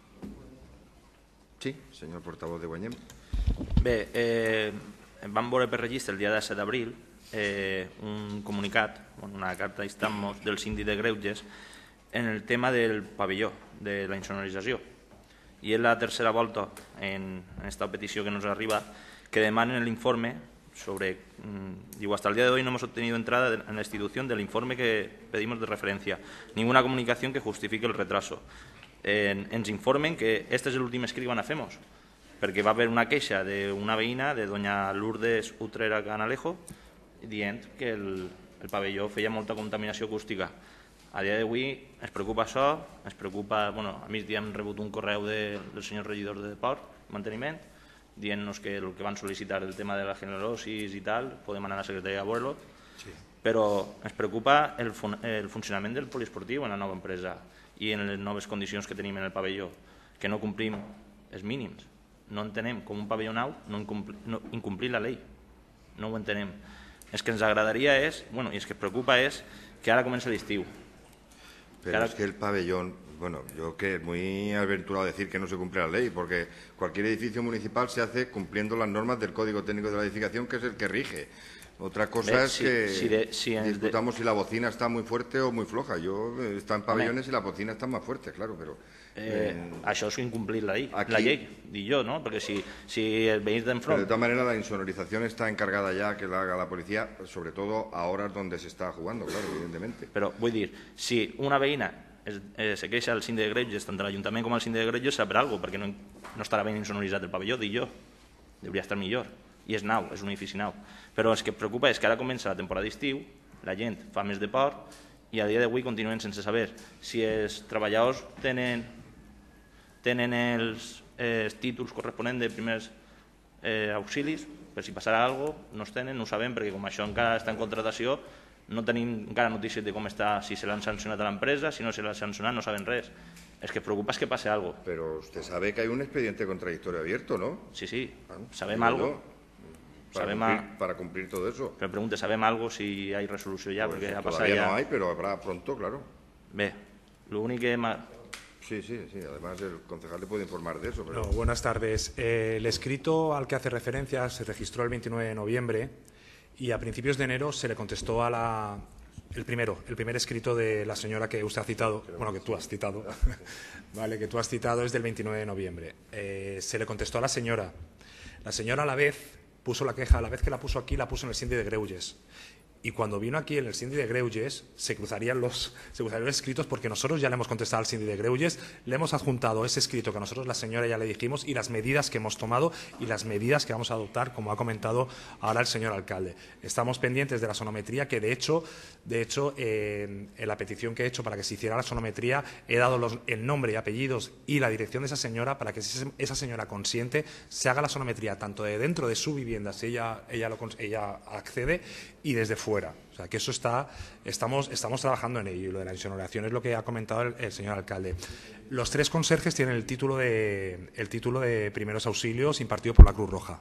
Sí, señor portavoz de Guanyem. Bé, eh, vam veure per registre el dia disset d'abril eh, un comunicat, una carta d'instamos del síndic de Greuges en el tema del pavelló, de la insonorització. I és la tercera volta en aquesta petició que nos arriba que demanen l'informe sobre, mmm, digo, hasta el día de hoy no hemos obtenido entrada de- en la institución del informe que pedimos de referencia, ninguna comunicación que justifique el retraso. Eh, ens informen que este és l'últim escrit que van a femos, perquè va haver una queixa d'una veïna, de doña Lourdes Utrera Canalejo, dient que el, el pavelló feia molta contaminació acústica. A dia d'avui ens preocupa això, ens preocupa, bueno, a migdia hem rebut un correu de, del senyor regidor de Port i Manteniment, dient-nos que el que van sol·licitar el tema de la generosis i tal, podem anar a la secretaria a veure-lo, sí. Però ens preocupa el, fun el funcionament del poliesportiu en la nova empresa i en les noves condicions que tenim en el pavelló, que no complim els mínims. No entenem com un pavelló nou no, incompli no incomplir la llei. No ho entenem. El que ens agradaria és, bueno, i el que ens preocupa és que ara comença l'estiu. Pero es que el pabellón, bueno, yo que es muy aventurado decir que no se cumple la ley, porque cualquier edificio municipal se hace cumpliendo las normas del Código Técnico de la Edificación, que es el que rige. Otra cosa Bé, es si- que si de- si en- discutamos si la bocina está muy fuerte o muy floja. Yo eh, está en pabellones y las bocinas están más fuertes, claro, pero... Eh, eh, això és incomplir la llei, aquí- la llei, dic jo, no? Perquè si, si el veïns Pero d'enfront... de todas maneras la insonorización está encargada ya que la haga la policía, sobre todo a horas donde se está jugando, claro, evidentemente. Però vull dir, si una veïna es, eh, se queixa al síndic de Greuges, tant de l'Ajuntament com al síndic de Greuges, sabrà alguna cosa, perquè no, no estarà ben insonoritzat el pavelló, dic jo. Hauria estar millor. I és nou, és un edifici nou. Però el que em preocupa és que ara comença la temporada d'estiu, la gent fa més de port i a dia d'avui continuen sense saber si els treballadors tenen, tenen els, eh, els títols corresponents de primers eh, auxilis, per si passarà alguna cosa, no els tenen, no ho sabem, perquè com això encara està en contratació, no tenim encara notícies de com està, si se l'han sancionat a l'empresa, si no se l'ha sancionat, no saben res. Es que preocupa es que pase algo. Pero usted sabe que hay un expediente contradictorio abierto, ¿no? Sí, sí. Bueno, ¿Sabem digo algo? yo, Para, Sabem cumplir, a- para cumplir todo eso. Però pregunte, ¿sabem algo si hay resolució ja? Pues Perquè ha passat todavía ja... no hay, pero habrá pronto, claro. Bé, l'únic que... m'ha- Sí, sí, sí. Además, el concejal le puede informar de eso. Pero... No, buenas tardes. Eh, el escrito al que hace referencia se registró el veintinueve de noviembre y a principios de enero se le contestó a la... El primero, el primer escrito de la señora que usted ha citado, bueno, que tú has citado, vale, que tú has citado es del veintinueve de noviembre. Eh, se le contestó a la señora. La señora a la vez puso la queja, a la vez que la puso aquí, la puso en el síndic de Greuges. Y cuando vino aquí en el síndic de Greuges, se cruzarían los, se cruzarían los escritos porque nosotros ya le hemos contestado al síndic de Greuges, le hemos adjuntado ese escrito que a nosotros la señora ya le dijimos y las medidas que hemos tomado y las medidas que vamos a adoptar, como ha comentado ahora el señor alcalde. Estamos pendientes de la sonometría, que de hecho, de hecho eh, en la petición que he hecho para que se hiciera la sonometría, he dado los, el nombre y apellidos y la dirección de esa señora para que si esa señora consiente se haga la sonometría tanto de dentro de su vivienda, si ella, ella, lo, ella accede, y desde fuera. O sea, que eso está, estamos, estamos trabajando en ello y lo de la insonoración es lo que ha comentado el, el señor alcalde. Los tres conserjes tienen el título de, el título de primeros auxilios impartido por la Cruz Roja.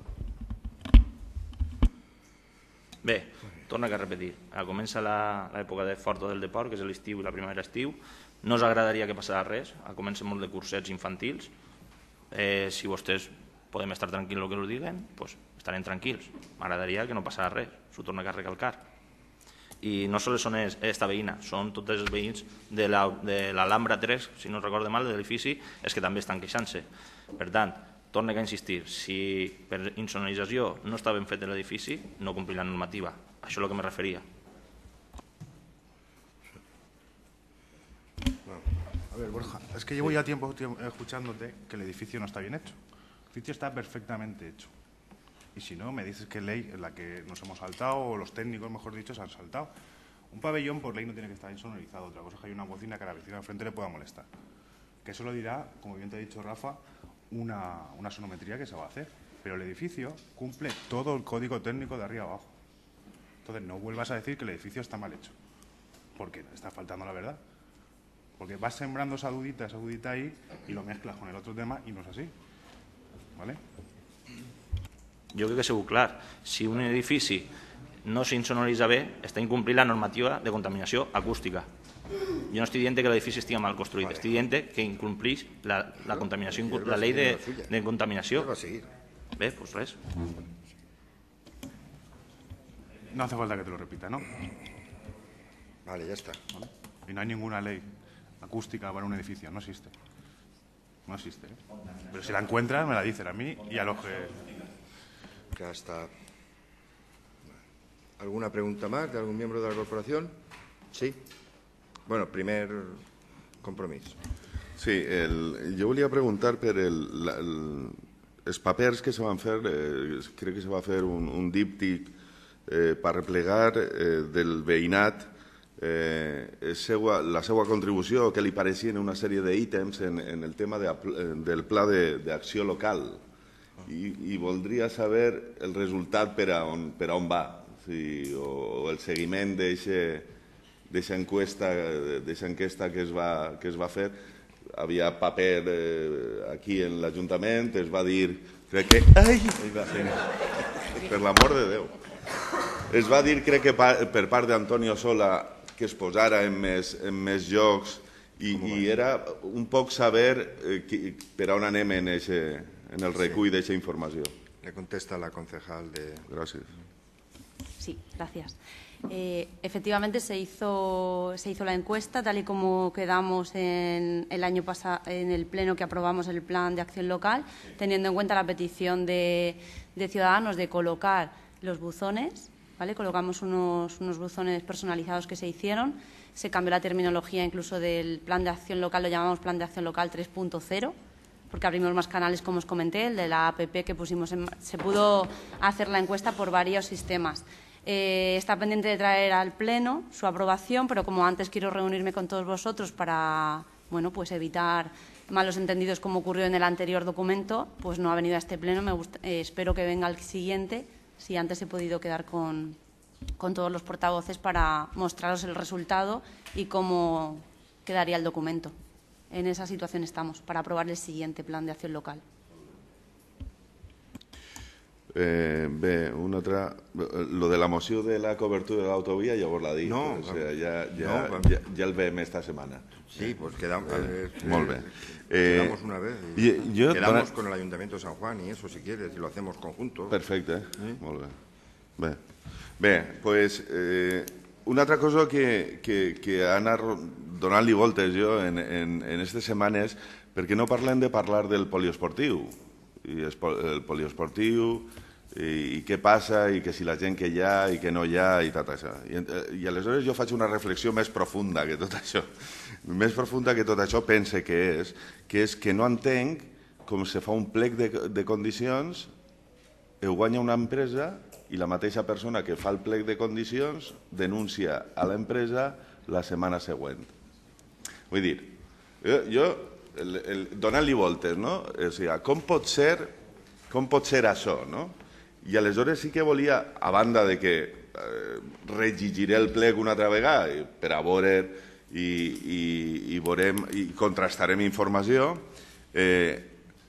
Bé, torna a repetir. Comença l'època de Forta del Deport, que és l'estiu i la primavera estiu. No us agradaria que passara res. Comencen molt de cursets infantils. Eh, si vostès podem estar tranquils el que us diguen, doncs estarem tranquils. M'agradaria que no passara res. S'ho torna a recalcar. I no sols són esta veïna, són tots els veïns de l'Alhambra tres, si no recordo mal, de l'edifici, és que també estan queixant-se. Per tant, torno a insistir, si per insonorització no està ben fet l'edifici, no complir la normativa. Això és el que me referia. A ver, Borja, es que llevo ya tiempo, tiempo escuchándote que el edificio no está bien hecho. El edificio está perfectamente hecho. Y si no, me dices qué ley en la que nos hemos saltado, o los técnicos, mejor dicho, se han saltado. Un pabellón por ley no tiene que estar insonorizado. Otra cosa es que hay una bocina que a la vecina de frente le pueda molestar. Que eso lo dirá, como bien te ha dicho Rafa, una, una sonometría que se va a hacer. Pero el edificio cumple todo el código técnico de arriba abajo. Entonces, no vuelvas a decir que el edificio está mal hecho. Porque está faltando la verdad. Porque vas sembrando esa dudita, esa dudita ahí, y lo mezclas con el otro tema y no es así. ¿Vale? Jo crec que ha sigut clar. Si un edifici no s'insonoritza bé, està incomplint la normativa de contaminació acústica. Jo no estic dient que l'edifici estigui mal construït, estic dient que incomplís la, la contaminació, la llei de, de contaminació. Bé, doncs res. No hace falta que te lo repita, ¿no? Vale, ya está. ¿Vale? Y no hay ninguna ley acústica para un edificio, no existe. No existe. ¿eh? Pero si la encuentras, me la dicen a mí y a los que... Ya está. ¿Alguna pregunta más de algún miembro de la corporación? Sí. Bueno, primer compromís. Sí, el, jo volia preguntar per el, la, el, els papers que se van fer, eh, crec que se va fer un, un díptic eh, per replegar eh, del veïnat eh, seua, la seva contribució, que li pareixien una sèrie d'ítems en, en el tema de, del pla d'acció local. I, i voldria saber el resultat per a on, per a on va, sí, o, o el seguiment d'aquesta enquesta, enquesta que, es va, que es va fer. Havia paper eh, aquí en l'Ajuntament, es va dir, crec que... Ai! Per l'amor de Déu. Es va dir, crec que per part d'Antonio Sola, que es posara en més, en més jocs i, i era un poc saber eh, qui, per on anem en ese... en el recull de esa información. Le contesta la concejal de... Gracias. Sí, gracias. Eh, efectivamente se hizo, se hizo la encuesta tal y como quedamos en el año pasado en el pleno que aprobamos el plan de acción local, teniendo en cuenta la petición de, de Ciudadanos de colocar los buzones, ¿vale? Colocamos unos, unos buzones personalizados que se hicieron, se cambió la terminología incluso del plan de acción local, lo llamamos plan de acción local tres punto cero, porque abrimos más canales, como os comenté, el de la app que pusimos en... Se pudo hacer la encuesta por varios sistemas. Eh, está pendiente de traer al Pleno su aprobación, pero como antes quiero reunirme con todos vosotros para, bueno, pues evitar malos entendidos como ocurrió en el anterior documento, pues no ha venido a este Pleno. Me gusta, eh, espero que venga al siguiente, si antes he podido quedar con, con todos los portavoces para mostraros el resultado y cómo quedaría el documento. En esa situación estamos, para aprobar el siguiente plan de acción local. Eh, bé, una altra... Lo de la moció de la cobertura de l'autovia ja vos l'ha dit. No, o sea, ja, ja, no, ja, ja el veiem esta setmana. Sí, pues quedamos, Eh, eh, molt bé. quedamos Eh, una vez y- y yo quedamos para- con el Ayuntamiento de San Juan y eso, si quieres, y lo hacemos conjunto. Perfecte, eh? Molt bé. Bé, bé pues, eh, una altra cosa que, que, que ha anat donant-li voltes jo en, en, en aquestes setmanes, perquè no parlem de parlar del poliesportiu, i espo- el poliesportiu, i, i què passa, i que si la gent que hi ha i que no hi ha, i tot això. I, eh, I aleshores jo faig una reflexió més profunda que tot això. Més profunda que tot això pense que és, que és que no entenc com se fa un plec de, de condicions, ho guanya una empresa i la mateixa persona que fa el plec de condicions denuncia a l'empresa la setmana següent. Vull dir, jo, jo el, el, donant-li voltes, no? O sigui, com pot ser, com pot ser això, no? I aleshores sí que volia, a banda de que eh, rellegiré el plec una altra vegada i per a veure i, i, i, veurem, i contrastarem informació, eh,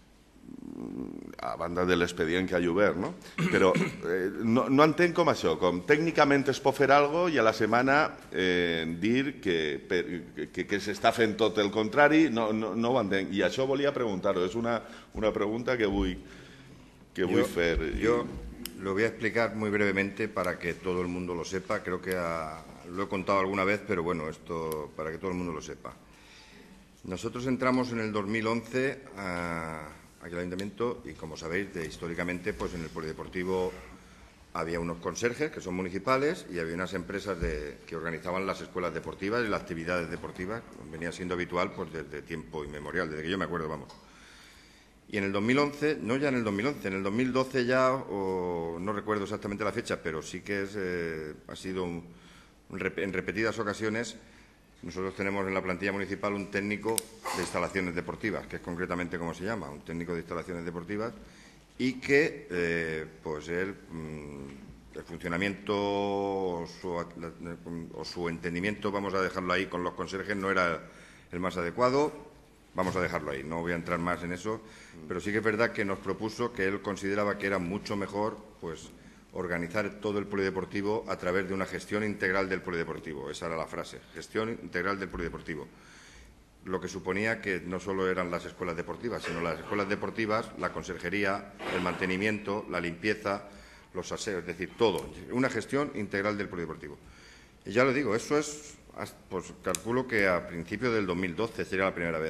a banda de l'expedient que ha obert, no? Però eh, no, no entenc com això, com tècnicament es pot fer alguna cosa i a la setmana eh, dir que, per, que, que s'està fent tot el contrari, no, no, no ho entenc. I això volia preguntar-ho, és una, una pregunta que vull, que vull yo, fer. Yo lo voy a explicar muy brevemente para que todo el mundo lo sepa. Creo que ha, lo he contado alguna vez, pero bueno, esto para que todo el mundo lo sepa. Nosotros entramos en el dos mil once a, aquí al Ayuntamiento y, como sabéis, de, históricamente, pues en el polideportivo había unos conserjes que son municipales y había unas empresas de, que organizaban las escuelas deportivas y las actividades deportivas. Venía siendo habitual pues desde tiempo inmemorial, desde que yo me acuerdo, vamos. Y en el dos mil once, no ya en el dos mil once, en el dos mil doce ya, o no recuerdo exactamente la fecha, pero sí que es, eh, ha sido un, un, en repetidas ocasiones, nosotros tenemos en la plantilla municipal un técnico de instalaciones deportivas, que es concretamente como se llama, un técnico de instalaciones deportivas, y que, eh, pues él, mmm, el funcionamiento o su, o su entendimiento, vamos a dejarlo ahí con los conserjes, no era el más adecuado. Vamos a dejarlo ahí, no voy a entrar más en eso, pero sí que es verdad que nos propuso que él consideraba que era mucho mejor pues, organizar todo el polideportivo a través de una gestión integral del polideportivo. Esa era la frase, gestión integral del polideportivo. Lo que suponía que no solo eran las escuelas deportivas, sino las escuelas deportivas, la conserjería, el mantenimiento, la limpieza, los aseos, es decir, todo. Una gestión integral del polideportivo. Y ya lo digo, eso es, pues calculo que a principios del dos mil doce sería la primera vez.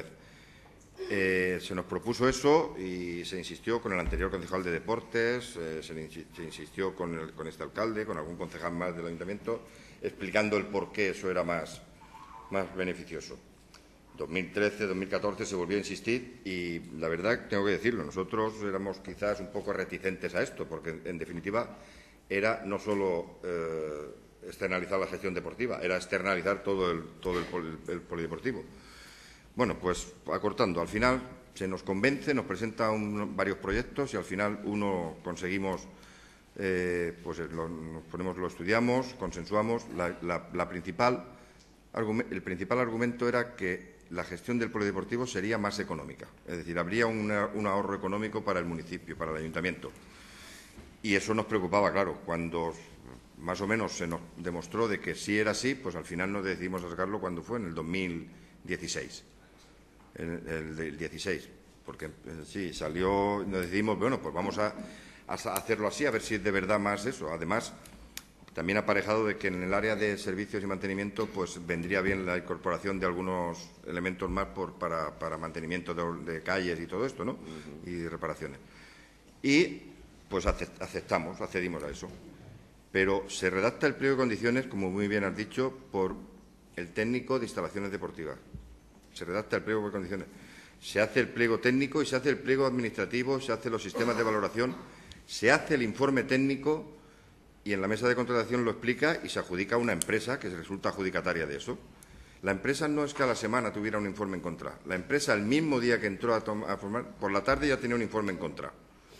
Eh, se nos propuso eso y se insistió con el anterior concejal de deportes, eh, se, se insistió con, el, con este alcalde, con algún concejal más del ayuntamiento, explicando el por qué eso era más, más beneficioso. dos mil trece, dos mil catorce se volvió a insistir y la verdad tengo que decirlo, nosotros éramos quizás un poco reticentes a esto, porque en definitiva era no solo eh, externalizar la gestión deportiva, era externalizar todo el, todo el, pol, el polideportivo. Bueno, pues acortando, al final se nos convence, nos presenta un, varios proyectos y al final uno conseguimos, eh, pues lo, nos ponemos, lo estudiamos, consensuamos. La, la, la principal, el principal argumento era que la gestión del polideportivo sería más económica, es decir, habría una, un ahorro económico para el municipio, para el ayuntamiento. Y eso nos preocupaba, claro, cuando más o menos se nos demostró de que sí era así, pues al final nos decidimos a sacarlo cuando fue en el dos mil dieciséis. El, el del dieciséis, porque eh, sí, salió, nos decidimos, bueno, pues vamos a, a hacerlo así, a ver si es de verdad más eso. Además, también aparejado de que en el área de servicios y mantenimiento, pues vendría bien la incorporación de algunos elementos más por, para, para mantenimiento de, de calles y todo esto, ¿no? Uh-huh. Y reparaciones. Y, pues aceptamos, accedimos a eso. Pero se redacta el pliego de condiciones, como muy bien has dicho, por el técnico de instalaciones deportivas. Se redacta el pliego de condiciones, se hace el pliego técnico y se hace el pliego administrativo, se hacen los sistemas de valoración, se hace el informe técnico y en la mesa de contratación lo explica y se adjudica a una empresa que resulta adjudicataria de eso. La empresa no es que a la semana tuviera un informe en contra. La empresa, el mismo día que entró a, a formar, por la tarde ya tenía un informe en contra.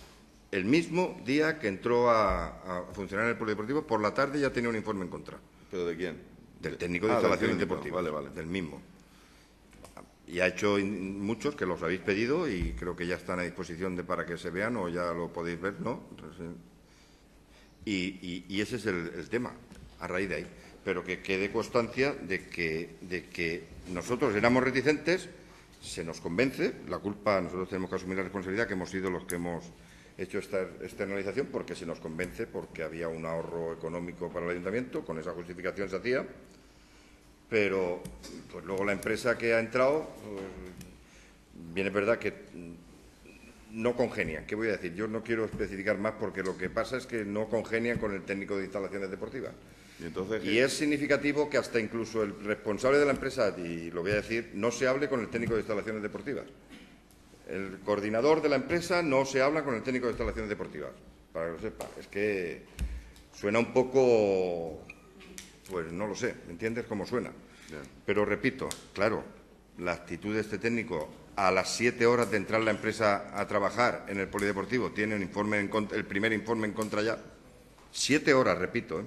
El mismo día que entró a, a funcionar en el polideportivo, por la tarde ya tenía un informe en contra. ¿Pero de quién? Del técnico de Ah, instalaciones del técnico. deportivas. Vale, vale. Del mismo. Y ha hecho in- muchos que los habéis pedido y creo que ya están a disposición de para que se vean o ya lo podéis ver, ¿no? Y, y- y ese es el, el tema, a raíz de ahí. Pero que quede constancia de que, de que nosotros éramos reticentes, se nos convence, la culpa, nosotros tenemos que asumir la responsabilidad que hemos sido los que hemos hecho esta externalización porque se nos convence, porque había un ahorro económico para el ayuntamiento, con esa justificación se hacía. Pero pues luego la empresa que ha entrado, pues, bien es verdad que no congenian. ¿Qué voy a decir? Yo no quiero especificar más porque lo que pasa es que no congenian con el técnico de instalaciones deportivas. Y, entonces, Y es significativo que hasta incluso el responsable de la empresa, y lo voy a decir, no se hable con el técnico de instalaciones deportivas. El coordinador de la empresa no se habla con el técnico de instalaciones deportivas, para que lo sepa. Es que suena un poco... Pues no lo sé, ¿me entiendes cómo suena? Bien. Pero repito, claro, la actitud de este técnico a las siete horas de entrar la empresa a trabajar en el polideportivo tiene un informe en contra, el primer informe en contra ya. Siete horas, repito, ¿eh?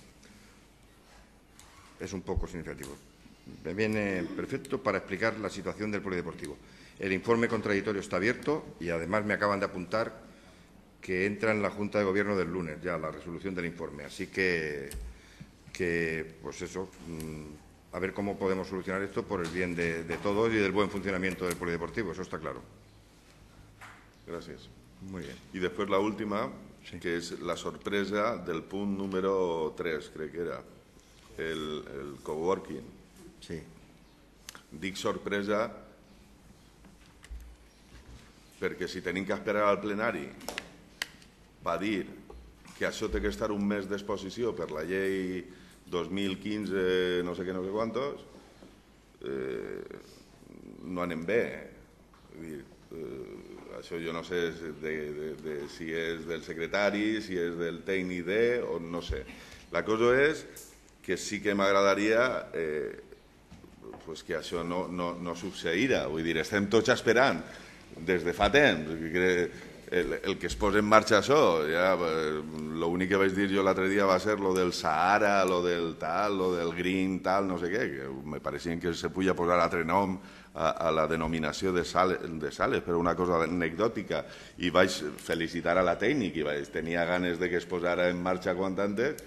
Es un poco significativo. Me viene perfecto para explicar la situación del polideportivo. El informe contradictorio está abierto y además me acaban de apuntar que entra en la Junta de Gobierno del lunes ya la resolución del informe. Así que... que, pues eso, mmm, a ver cómo podemos solucionar esto por el bien de, de todos y del buen funcionamiento del polideportivo, eso está claro. Gracias. Muy bien. Y después la última, Sí. que es la sorpresa del punto número tres, creo que era, el, el coworking. Sí. Dic sorpresa perquè si tenim que esperar al plenari va dir que això té que estar un mes d'exposició per la llei dos mil quinze no sé què, no sé quantos, eh, no anem bé. Vull dir, eh, això jo no sé de, de, de, si és del secretari, si és del tècnic de, o no sé. La cosa és que sí que m'agradaria eh, pues que això no, no, no succeirà. Vull dir, estem tots esperant des de fa temps. El, el que es posa en marxa això, ja, l'únic que vaig dir jo l'altre dia va ser lo del Sahara, lo del tal, lo del Green, tal, no sé què, que me pareixien que se podia posar altre nom a, a la denominació de sales, de sales, però una cosa anecdòtica. I vaig felicitar a la tècnica i vaig, tenia ganes de que es posara en marxa quant antes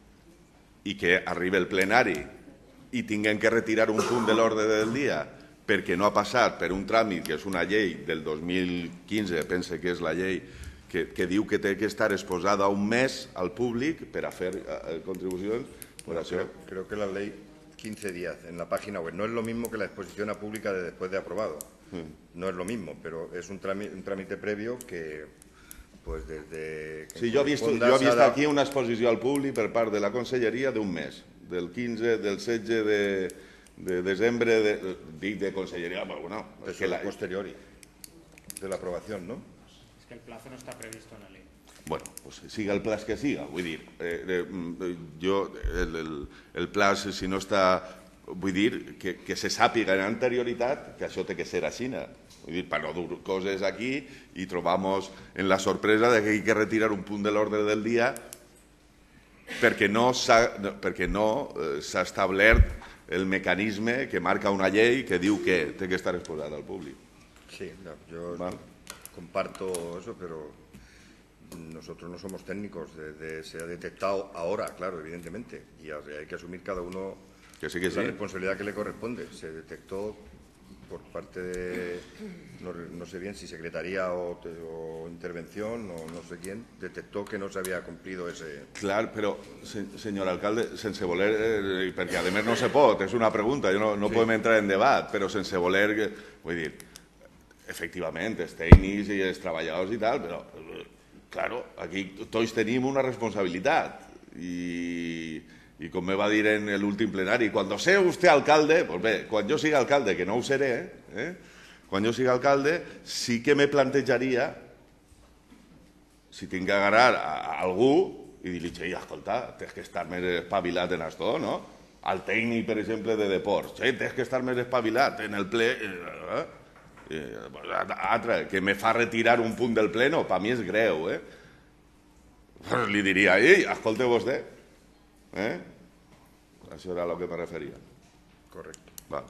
i que arribi el plenari i tinguem que retirar un punt de l'ordre del dia perquè no ha passat per un tràmit que és una llei del dos mil quinze, pense que és la llei que, que diu que té que estar exposada un mes al públic per a fer eh, contribucions. Por Bueno, això, creo, creo que la ley quince días en la página web no es lo mismo que la exposición a pública de después de aprobado. No es lo mismo, pero es un trámite, un trámite previo que, pues desde... que sí, jo he vist, corresponda jo he vist s'ha de- aquí una exposició al públic per part de la Conselleria d'un mes, del quinze, del setze de, de desembre, de, dic de Conselleria, però bueno, és Eso que la, a posteriori de la aprobación, ¿no? Es que el plazo no está previsto en la ley. bueno, pues siga el plaç que siga, vull dir, eh, eh, jo, el, el, el plaç, si no està, vull dir, que, que se sàpiga en anterioritat que això té que ser així, vull dir, per no dur coses aquí i trobamos en la sorpresa de que hay que retirar un punt de l'ordre del dia perquè no s'ha perquè no eh, s'ha establert el mecanisme que marca una llei que diu que té que estar exposat al públic. Sí, no, yo Vale. comparto eso, pero nosotros no somos técnicos. De, de- se ha detectado ahora, claro, evidentemente, y hay que asumir cada uno Que sí, que la sí. responsabilidad que le corresponde. Se detectó por parte de, no, no sé bien si secretaría o, te- o intervención o no sé quién, detectó que no se había cumplido ese... Clar, però, se, senyor alcalde, sense voler, eh, perquè a més no se pot, és una pregunta, jo no, no sí. podem entrar en debat, però sense voler, que- vull dir, efectivament, els tècnics i els treballadors i tal, però, eh, claro, aquí tots tenim una responsabilitat i, i com me va dir en l'últim plenari, quan sea usted alcalde, pues bé, quan jo siga alcalde, que no ho seré, eh, quan jo siga alcalde, sí que me plantejaria si tinc que agarrar a, a algú i dir-li, "Ei, escolta, tens que estar més espavilat en això, no?" Al tècnic, per exemple, de deports, "Ei, tens que estar més espavilat en el ple..." Eh? Eh, altre, que me fa retirar un punt del pleno, per mi és greu, eh? Pues li diria, ei, escolta vostè. Eh? Això era a lo que me referia. Correcto. Va.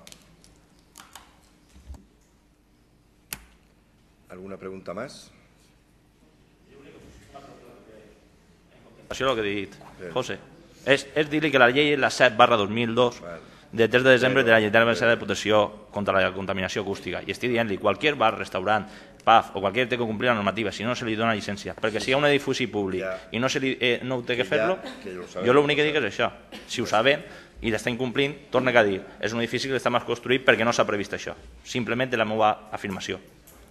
¿Alguna pregunta más? Això és el que he dit, José. És, és dir-li que la llei és la set barra dos mil dos de tres de desembre de la Llei de Protecció contra la Contaminació Acústica. I estic dient-li, qualsevol bar, restaurant, pub o qualsevol té que complir la normativa, si no se li dona llicència. Perquè si hi ha un edifici públic i no, se li, eh, no té que fer-lo, jo l'únic que dic és això. Si ho saben i l'estan complint, torna a dir, és un edifici que està mal construït perquè no s'ha previst això. Simplement la meva afirmació.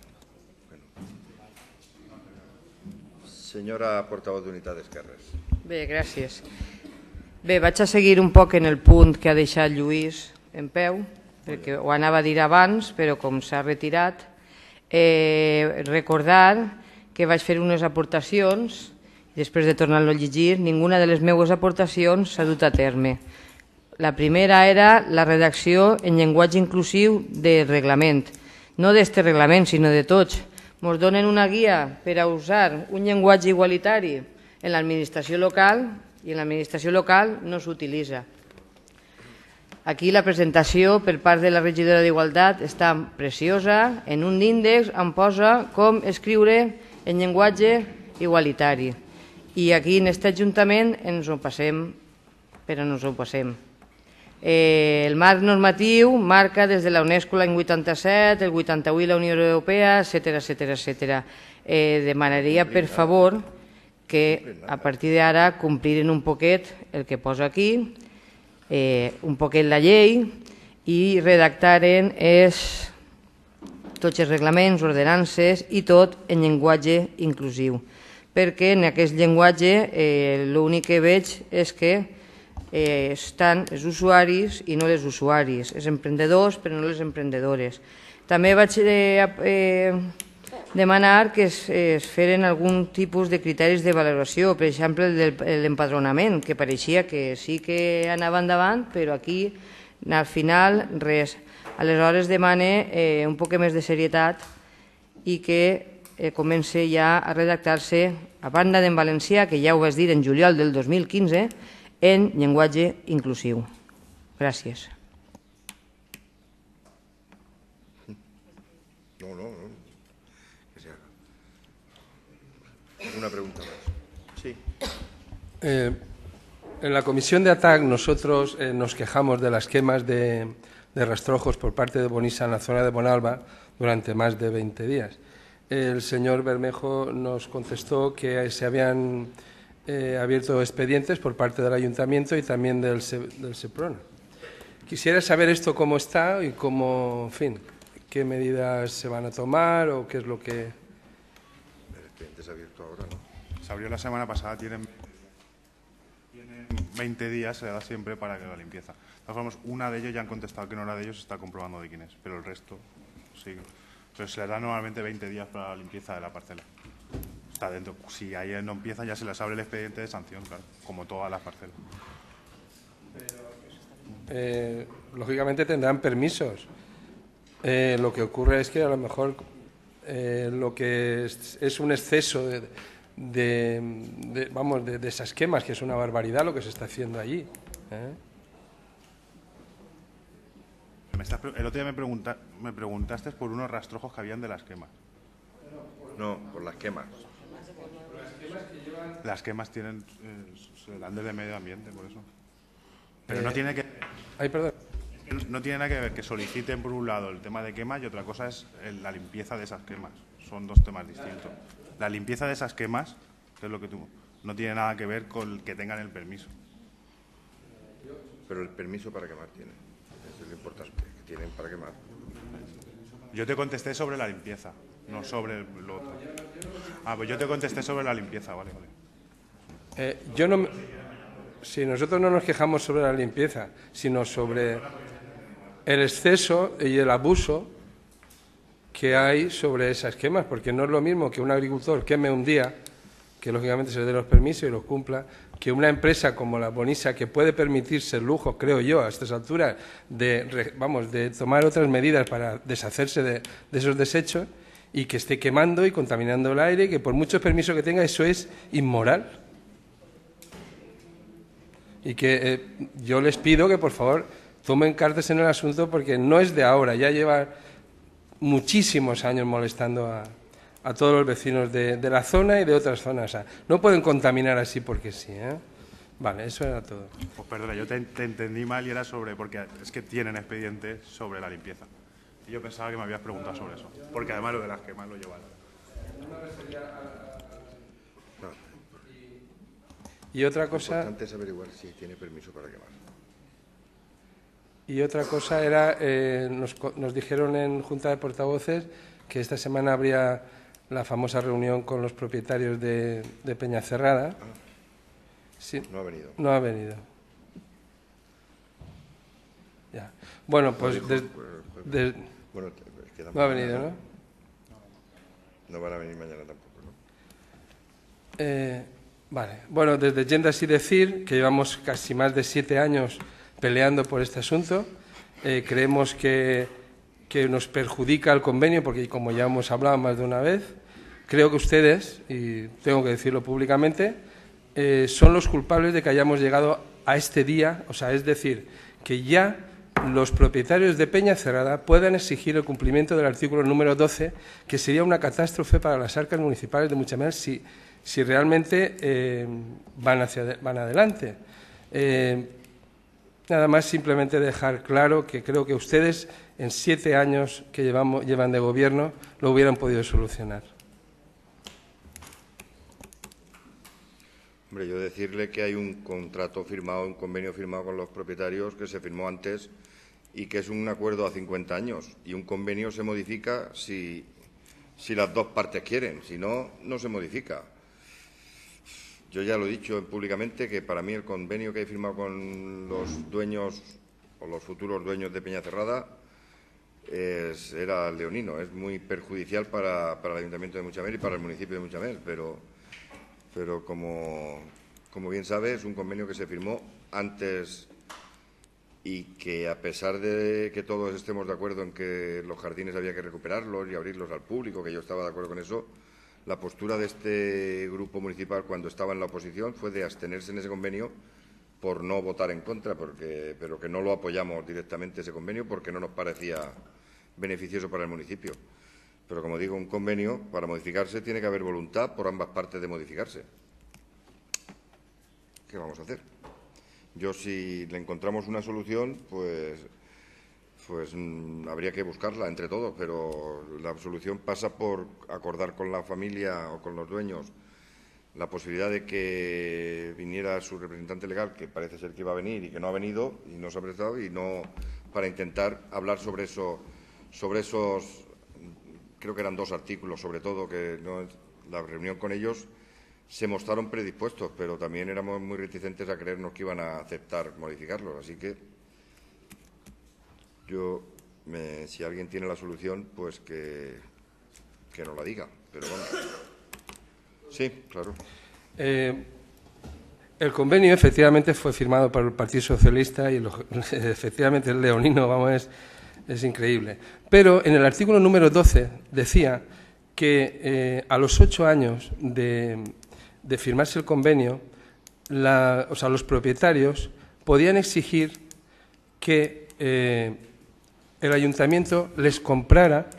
Senyora portavoz d'Unitat d'Esquerres. Bé, gràcies. Bé, vaig a seguir un poc en el punt que ha deixat Lluís en peu, perquè ho anava a dir abans, però com s'ha retirat, eh, recordar que vaig fer unes aportacions i després de tornar-lo a llegir, ninguna de les meves aportacions s'ha dut a terme. La primera era la redacció en llenguatge inclusiu del reglament, no d'este reglament, sinó de tots. Ens donen una guia per a usar un llenguatge igualitari en l'administració local i en l'administració local no s'utilitza. Aquí la presentació per part de la regidora d'Igualtat està preciosa, en un índex em posa com escriure en llenguatge igualitari. I aquí en aquest Ajuntament ens ho passem, però no ens ho passem. Eh, el marc normatiu marca des de la UNESCO l'any vuitanta-set, el vuitanta-vuit la Unió Europea, etcètera, etcètera, etcètera. Eh, demanaria, per favor, que a partir d'ara compliren un poquet el que posa aquí, eh, un poquet la llei i redactaren es, tots els reglaments, ordenances i tot en llenguatge inclusiu. Perquè en aquest llenguatge eh, l'únic que veig és que Eh, estan els usuaris i no les usuaris, els emprenedors però no les emprenedores. També vaig eh, eh, demanar que es, es feren algun tipus de criteris de valoració, per exemple el de l'empadronament, que pareixia que sí que anava endavant, però aquí al final res. Aleshores demane eh, un poc més de serietat i que eh, comenci ja a redactar-se, a banda d'en valencià, que ja ho vaig dir en juliol del dos mil quinze, en llenguatge inclusiu. Gràcies. No, no, no. Que se haga. ¿Alguna pregunta más? Sí. Eh, en la comisión de A T A C nosotros eh, nos quejamos de las quemas de, de rastrojos por parte de Bonisa en la zona de Bonalba durante más de veinte días. El señor Bermejo nos contestó que se habían Eh, abierto expedientes por parte del Ayuntamiento y también del, Se, del Seprona. Quisiera saber esto cómo está y cómo, en fin, qué medidas se van a tomar o qué es lo que... El expediente se ha abierto ahora, ¿no? Se abrió la semana pasada, tienen, tienen veinte días, se da siempre para que la limpieza. De todas formas, una de ellos ya han contestado que no era de ellos, se está comprobando de quién es, pero el resto sí. Entonces se le da normalmente veinte días para la limpieza de la parcela. Está dentro. Si ahí no empieza, ya se les abre el expediente de sanción, claro, como todas las parcelas. Eh, lógicamente tendrán permisos. Eh, lo que ocurre es que a lo mejor eh, lo que es, es un exceso de, de, de, vamos, de, de esas quemas, que es una barbaridad lo que se está haciendo allí. ¿eh? Me estás, el otro día me, pregunta, me preguntaste por unos rastrojos que habían de las quemas. No, por las quemas. Las quemas tienen, eh, se dan desde medio ambiente, por eso. Pero eh, no tiene que... Ay, perdón. No tiene nada que ver que soliciten por un lado el tema de quemas y otra cosa es el, la limpieza de esas quemas. Son dos temas distintos. La limpieza de esas quemas, que es lo que tú... No tiene nada que ver con que tengan el permiso. Pero el permiso para quemar tienen. Eso es lo importante, que tienen para quemar. Yo te contesté sobre la limpieza, no sobre lo otro. Ah, pues yo te contesté sobre la limpieza, vale, vale. Eh, yo no... Si nosotros no nos quejamos sobre la limpieza, sino sobre el exceso y el abuso que hay sobre esas quemas, porque no es lo mismo que un agricultor queme un día, que lógicamente se le dé los permisos y los cumpla, que una empresa como la Bonisa, que puede permitirse el lujo, creo yo, a estas alturas, de, vamos, de tomar otras medidas para deshacerse de, de esos desechos y que esté quemando y contaminando el aire, que por muchos permisos que tenga, eso es inmoral. y que eh, yo les pido que, por favor, tomen cartas en el asunto porque no es de ahora, ya lleva muchísimos años molestando a, a todos los vecinos de, de la zona y de otras zonas. O sea, no pueden contaminar así porque sí, ¿eh? Vale, eso era todo. Pues perdona, yo te, te entendí mal y era sobre, porque es que tienen expedientes sobre la limpieza. Y yo pensaba que me habías preguntado sobre eso, porque además lo de las quemas lo llevan. Y otra cosa... Lo importante es averiguar si tiene permiso para quemar. Y otra cosa era, eh, nos, nos dijeron en Junta de Portavoces que esta semana habría la famosa reunión con los propietarios de, de Peñacerrada. Ah, sí, no ha venido. No ha venido. Ya. Bueno, pues... Dijo, des, pues, pues, des, bueno, es que no ha venido, ¿no? No van a venir mañana tampoco, ¿no? Eh, vale. Bueno, desde Yenda sí decir que llevamos casi más de siete años peleando por este asunto. Eh, creemos que, que nos perjudica el convenio, porque como ya hemos hablado más de una vez, creo que ustedes, y tengo que decirlo públicamente, eh, son los culpables de que hayamos llegado a este día, o sea, es decir, que ya los propietarios de Peñacerrada puedan exigir el cumplimiento del artículo número doce, que sería una catástrofe para las arcas municipales de Mutxamel si, si realmente eh, van, hacia, van adelante. Eh, nada más simplemente dejar claro que creo que ustedes en siete años que llevamos, llevan de gobierno lo hubieran podido solucionar. Hombre, yo decirle que hay un contrato firmado, un convenio firmado con los propietarios que se firmó antes y que es un acuerdo a cincuenta años. Y un convenio se modifica si, si las dos partes quieren, si no, no se modifica. Yo ya lo he dicho públicamente que para mí el convenio que he firmado con los dueños o los futuros dueños de Peñacerrada es, era leonino, es muy perjudicial para, para el Ayuntamiento de Mutxamel y para el municipio de Mutxamel, pero, pero como, como bien sabe es un convenio que se firmó antes y que a pesar de que todos estemos de acuerdo en que los jardines había que recuperarlos y abrirlos al público, que yo estaba de acuerdo con eso, la postura de este grupo municipal cuando estaba en la oposición fue de abstenerse en ese convenio por no votar en contra, porque, pero que no lo apoyamos directamente ese convenio porque no nos parecía beneficioso para el municipio. Pero, como digo, un convenio, para modificarse, tiene que haber voluntad por ambas partes de modificarse. ¿Qué vamos a hacer? Yo, si le encontramos una solución, pues, pues mmm, habría que buscarla entre todos, pero la solución pasa por acordar con la familia o con los dueños la posibilidad de que viniera su representante legal, que parece ser que iba a venir y que no ha venido y no se ha prestado, y no para intentar hablar sobre eso, sobre esos, creo que eran dos artículos, sobre todo, que no, la reunión con ellos se mostraron predispuestos, pero también éramos muy reticentes a creernos que iban a aceptar modificarlos. Así que yo, me, si alguien tiene la solución, pues que, que nos la diga. Pero bueno, sí, claro. Eh, el convenio efectivamente fue firmado por el Partido Socialista y lo, efectivamente el leonino, vamos, es, es increíble. Pero en el artículo número doce decía que eh, a los ocho años de, de firmarse el convenio, la, o sea, los propietarios podían exigir que eh, el ayuntamiento les comprara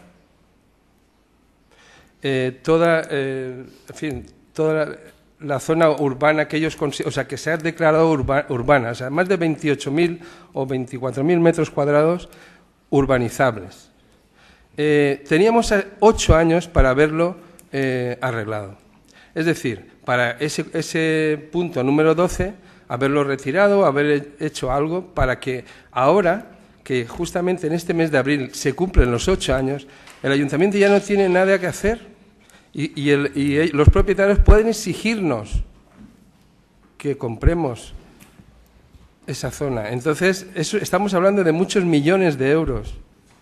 eh, toda, eh, en fin, toda la, la zona urbana que ellos, o sea, que se ha declarado urba, urbana, o sea, más de veintiocho mil o veinticuatro mil metros cuadrados urbanizables. Eh, teníamos ocho años para haberlo eh, arreglado. Es decir, para ese, ese punto número doce, haberlo retirado, haber hecho algo para que ahora, que justamente en este mes de abril se cumplen los ocho años, el ayuntamiento ya no tiene nada que hacer y, y, el, y los propietarios pueden exigirnos que compremos esa zona. Entonces, eso, estamos hablando de muchos millones de euros.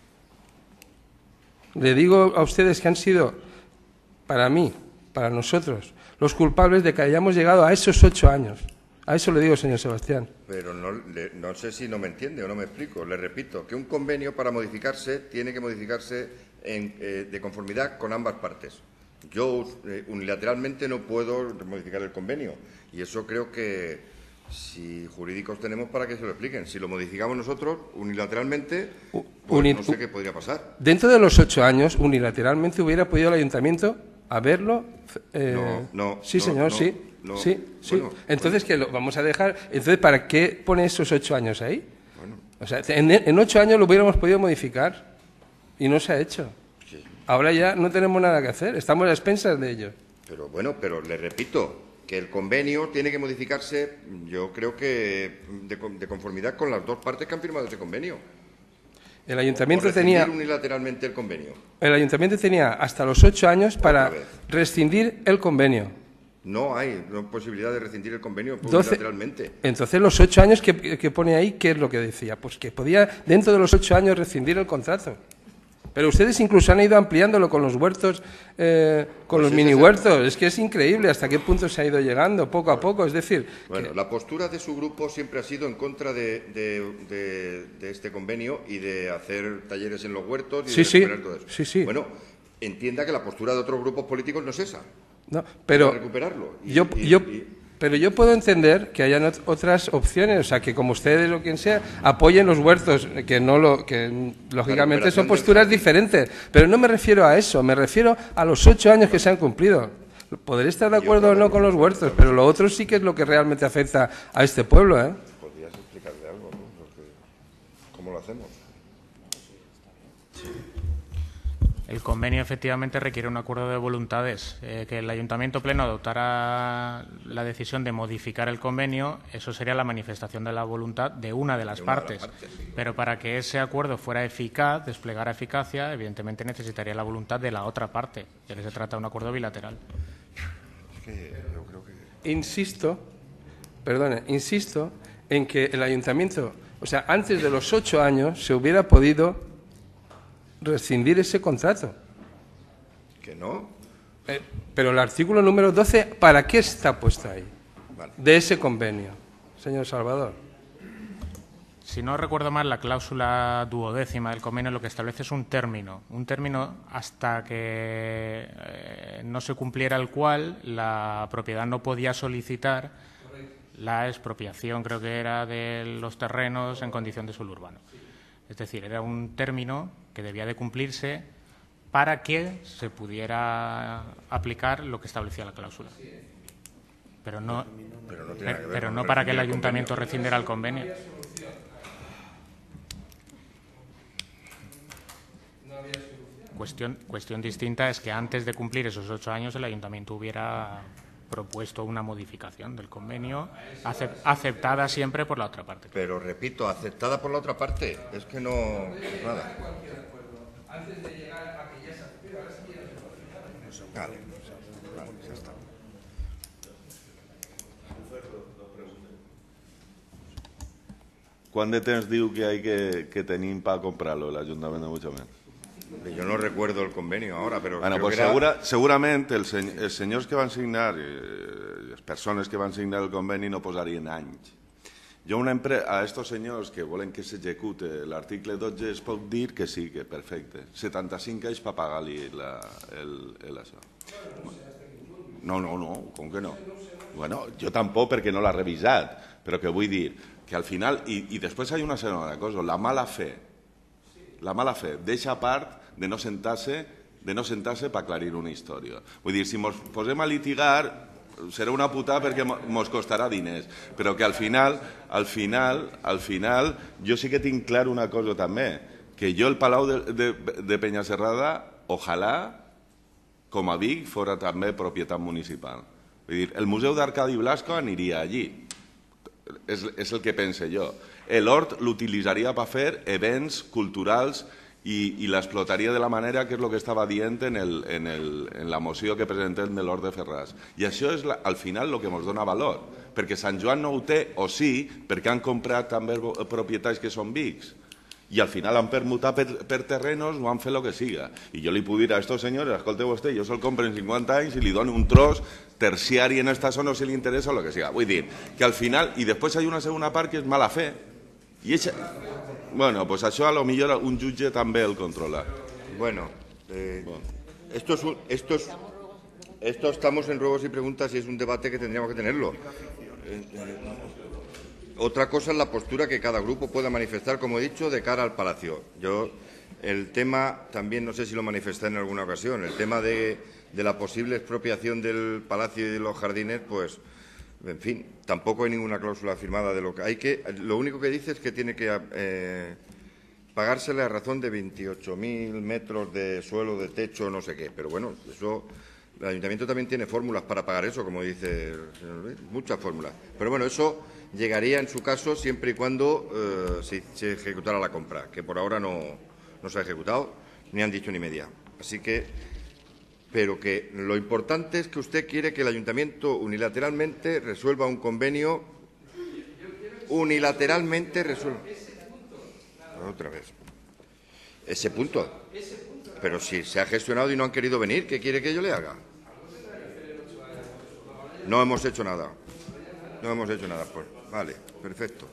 Le digo a ustedes que han sido, para mí, para nosotros, los culpables de que hayamos llegado a esos ocho años. A eso le digo, señor Sebastián. Pero no, le, no sé si no me entiende o no me explico. Le repito, que un convenio para modificarse tiene que modificarse en, eh, de conformidad con ambas partes. Yo eh, unilateralmente no puedo modificar el convenio y eso creo que, Si jurídicos tenemos para que se lo expliquen. Si lo modificamos nosotros unilateralmente, pues Uni- no sé qué podría pasar. Dentro de los ocho años, unilateralmente hubiera podido el ayuntamiento haberlo. Eh, No, no, Sí, no, señor, no, sí. no. Sí, sí. Bueno, entonces, ¿qué lo vamos a dejar? Entonces, ¿para qué pone esos ocho años ahí? Bueno. O sea, en, en ocho años lo hubiéramos podido modificar y no se ha hecho. Sí. Ahora ya no tenemos nada que hacer, estamos a expensas de ello. Pero bueno, pero le repito que el convenio tiene que modificarse, yo creo que de, con- de conformidad con las dos partes que han firmado ese convenio. El ayuntamiento O rescindir tenía, unilateralmente el convenio. el ayuntamiento tenía hasta los ocho años para Otra vez. rescindir el convenio. No hay no hay posibilidad de rescindir el convenio doce unilateralmente. Entonces, los ocho años que, que pone ahí, ¿qué es lo que decía? Pues que podía, dentro de los ocho años, rescindir el contrato. Pero ustedes incluso han ido ampliándolo con los huertos, eh, con Pues los ese mini es el- huertos. Es que es increíble hasta qué punto se ha ido llegando, poco a poco. Es decir, Bueno, que- la postura de su grupo siempre ha sido en contra de, de- de- de este convenio y de hacer talleres en los huertos y Sí, de sí, recuperar todo eso. sí, sí. Bueno, entienda que la postura de otros grupos políticos no es esa. no, pero Para recuperarlo. Y- yo, y- yo, y- pero yo puedo entender que hayan ot- otras opciones, o sea, que como ustedes o quien sea apoyen los huertos, que no lo, que mm, lógicamente son recuperación del posturas jardín. diferentes, pero no me refiero a eso, me refiero a los ocho años que se han cumplido. Podré estar de acuerdo o no con los huertos, pero lo otro sí que es lo que realmente afecta a este pueblo, ¿eh? Podrías explicarle algo, ¿no? Porque- ¿Cómo lo hacemos? El convenio efectivamente requiere un acuerdo de voluntades. Eh, que el Ayuntamiento Pleno adoptara la decisión de modificar el convenio, eso sería la manifestación de la voluntad de una de las De una de partes. las partes, sí. Pero para que ese acuerdo fuera eficaz, desplegara eficacia, evidentemente necesitaría la voluntad de la otra parte, ya que se trata de un acuerdo bilateral. Es que yo creo que... Insisto, perdone, insisto en que el ayuntamiento, o sea, antes de los ocho años se hubiera podido rescindir ese contrato. ¿Que no? Eh, pero el artículo número doce, ¿para qué está puesto ahí? Vale. De ese convenio, señor Salvador. Si no recuerdo mal, la cláusula duodécima del convenio lo que establece es un término, un término hasta que eh, no se cumpliera el cual la propiedad no podía solicitar la expropiación, creo que era, de los terrenos en condición de suelo urbano. Es decir, era un término que debía de cumplirse para que se pudiera aplicar lo que establecía la cláusula. Pero no, Pero no tiene nada que ver pero con no para que el rescindir el ayuntamiento convenio. rescindiera el convenio. Cuestión, cuestión distinta es que antes de cumplir esos ocho años el ayuntamiento hubiera propuesto una modificación del convenio acep- aceptada siempre por la otra parte. Pero repito, aceptada por la otra parte. Es que no... Nada. Vale, vale, ya está. Quant de temps diu que hay que, que tenim para comprarlo l'Ajuntament de Mutxament? Yo no recuerdo el convenio ahora, pero Bueno, creo pues que era- segura, segurament el seny els senyors que van signar, eh, les persones que van signar el conveni no posarien anys. Jo una empre a estos senyors que volen que s'execute l'article dotze es pot dir que sí, que perfecte. setanta-cinc anys per pagar-li la- el, el això. No, no, no, com que no? Bueno, jo tampoc perquè no l'ha revisat, però que vull dir que al final, i, i després hi ha una segona cosa, la mala fe, la mala fe deixa part de no sentar-se de no sentar-se per aclarir una història. Vull dir, si ens posem a litigar serà una putada perquè ens costarà diners, però que al final, al final, al final, jo sí que tinc clar una cosa també, que jo el Palau de, de, de Penyasserrada, ojalà, com a Vic, fora també propietat municipal. Vull dir, el Museu d'Arcadi Blasco aniria allí. És, és el que pense jo. L'hort l'utilitzaria per fer events culturals i, i l'explotaria de la manera que és el que estava dient en, el, en, el, en la moció que presentem de l'hort de Ferraz. I això és la, al final el que ens dona valor, perquè Sant Joan no ho té, o sí, perquè han comprat també propietats que són Vics. I al final han permutat per, per terrenos o han fet el que siga. I jo li puc dir a estos senyors, escolteu vostè, jo se'l compro en cinquanta anys i li dono un tros terciari en esta zona si li interessa o el que siga. Vull dir que al final, i després hi ha una segona part que és mala fe. I eixa... Bueno, pues això a lo millor un jutge també el controla. Bueno, eh, esto es, un- esto es, esto estamos en ruegos y preguntas y es un debate que tendríamos que tenerlo. Eh, eh, otra cosa es la postura que cada grupo pueda manifestar, como he dicho, de cara al Palacio. Yo, el tema, también no sé si lo manifesté en alguna ocasión, el tema de, de la posible expropiación del Palacio y de los jardines, pues, en fin, tampoco hay ninguna cláusula firmada de lo que hay que. Lo único que dice es que tiene que eh, pagársele a razón de veintiocho mil metros de suelo, de techo, no sé qué. Pero bueno, eso. El Ayuntamiento también tiene fórmulas para pagar eso, como dice el señor Luis, muchas fórmulas. Pero bueno, eso llegaría en su caso siempre y cuando eh, se, se ejecutara la compra, que por ahora no, no se ha ejecutado, ni han dicho ni media. Así que, pero que lo importante es que usted quiere que el Ayuntamiento unilateralmente resuelva un convenio, unilateralmente resuelva. Otra vez. Ese punto. Pero si se ha gestionado y no han querido venir, ¿qué quiere que yo le haga? No hemos hecho nada. No hemos hecho nada. Pues vale, perfecto.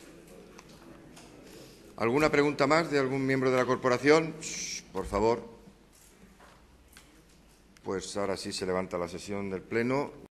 ¿Alguna pregunta más de algún miembro de la corporación? Shh, por favor. Pues ahora sí se levanta la sesión del Pleno.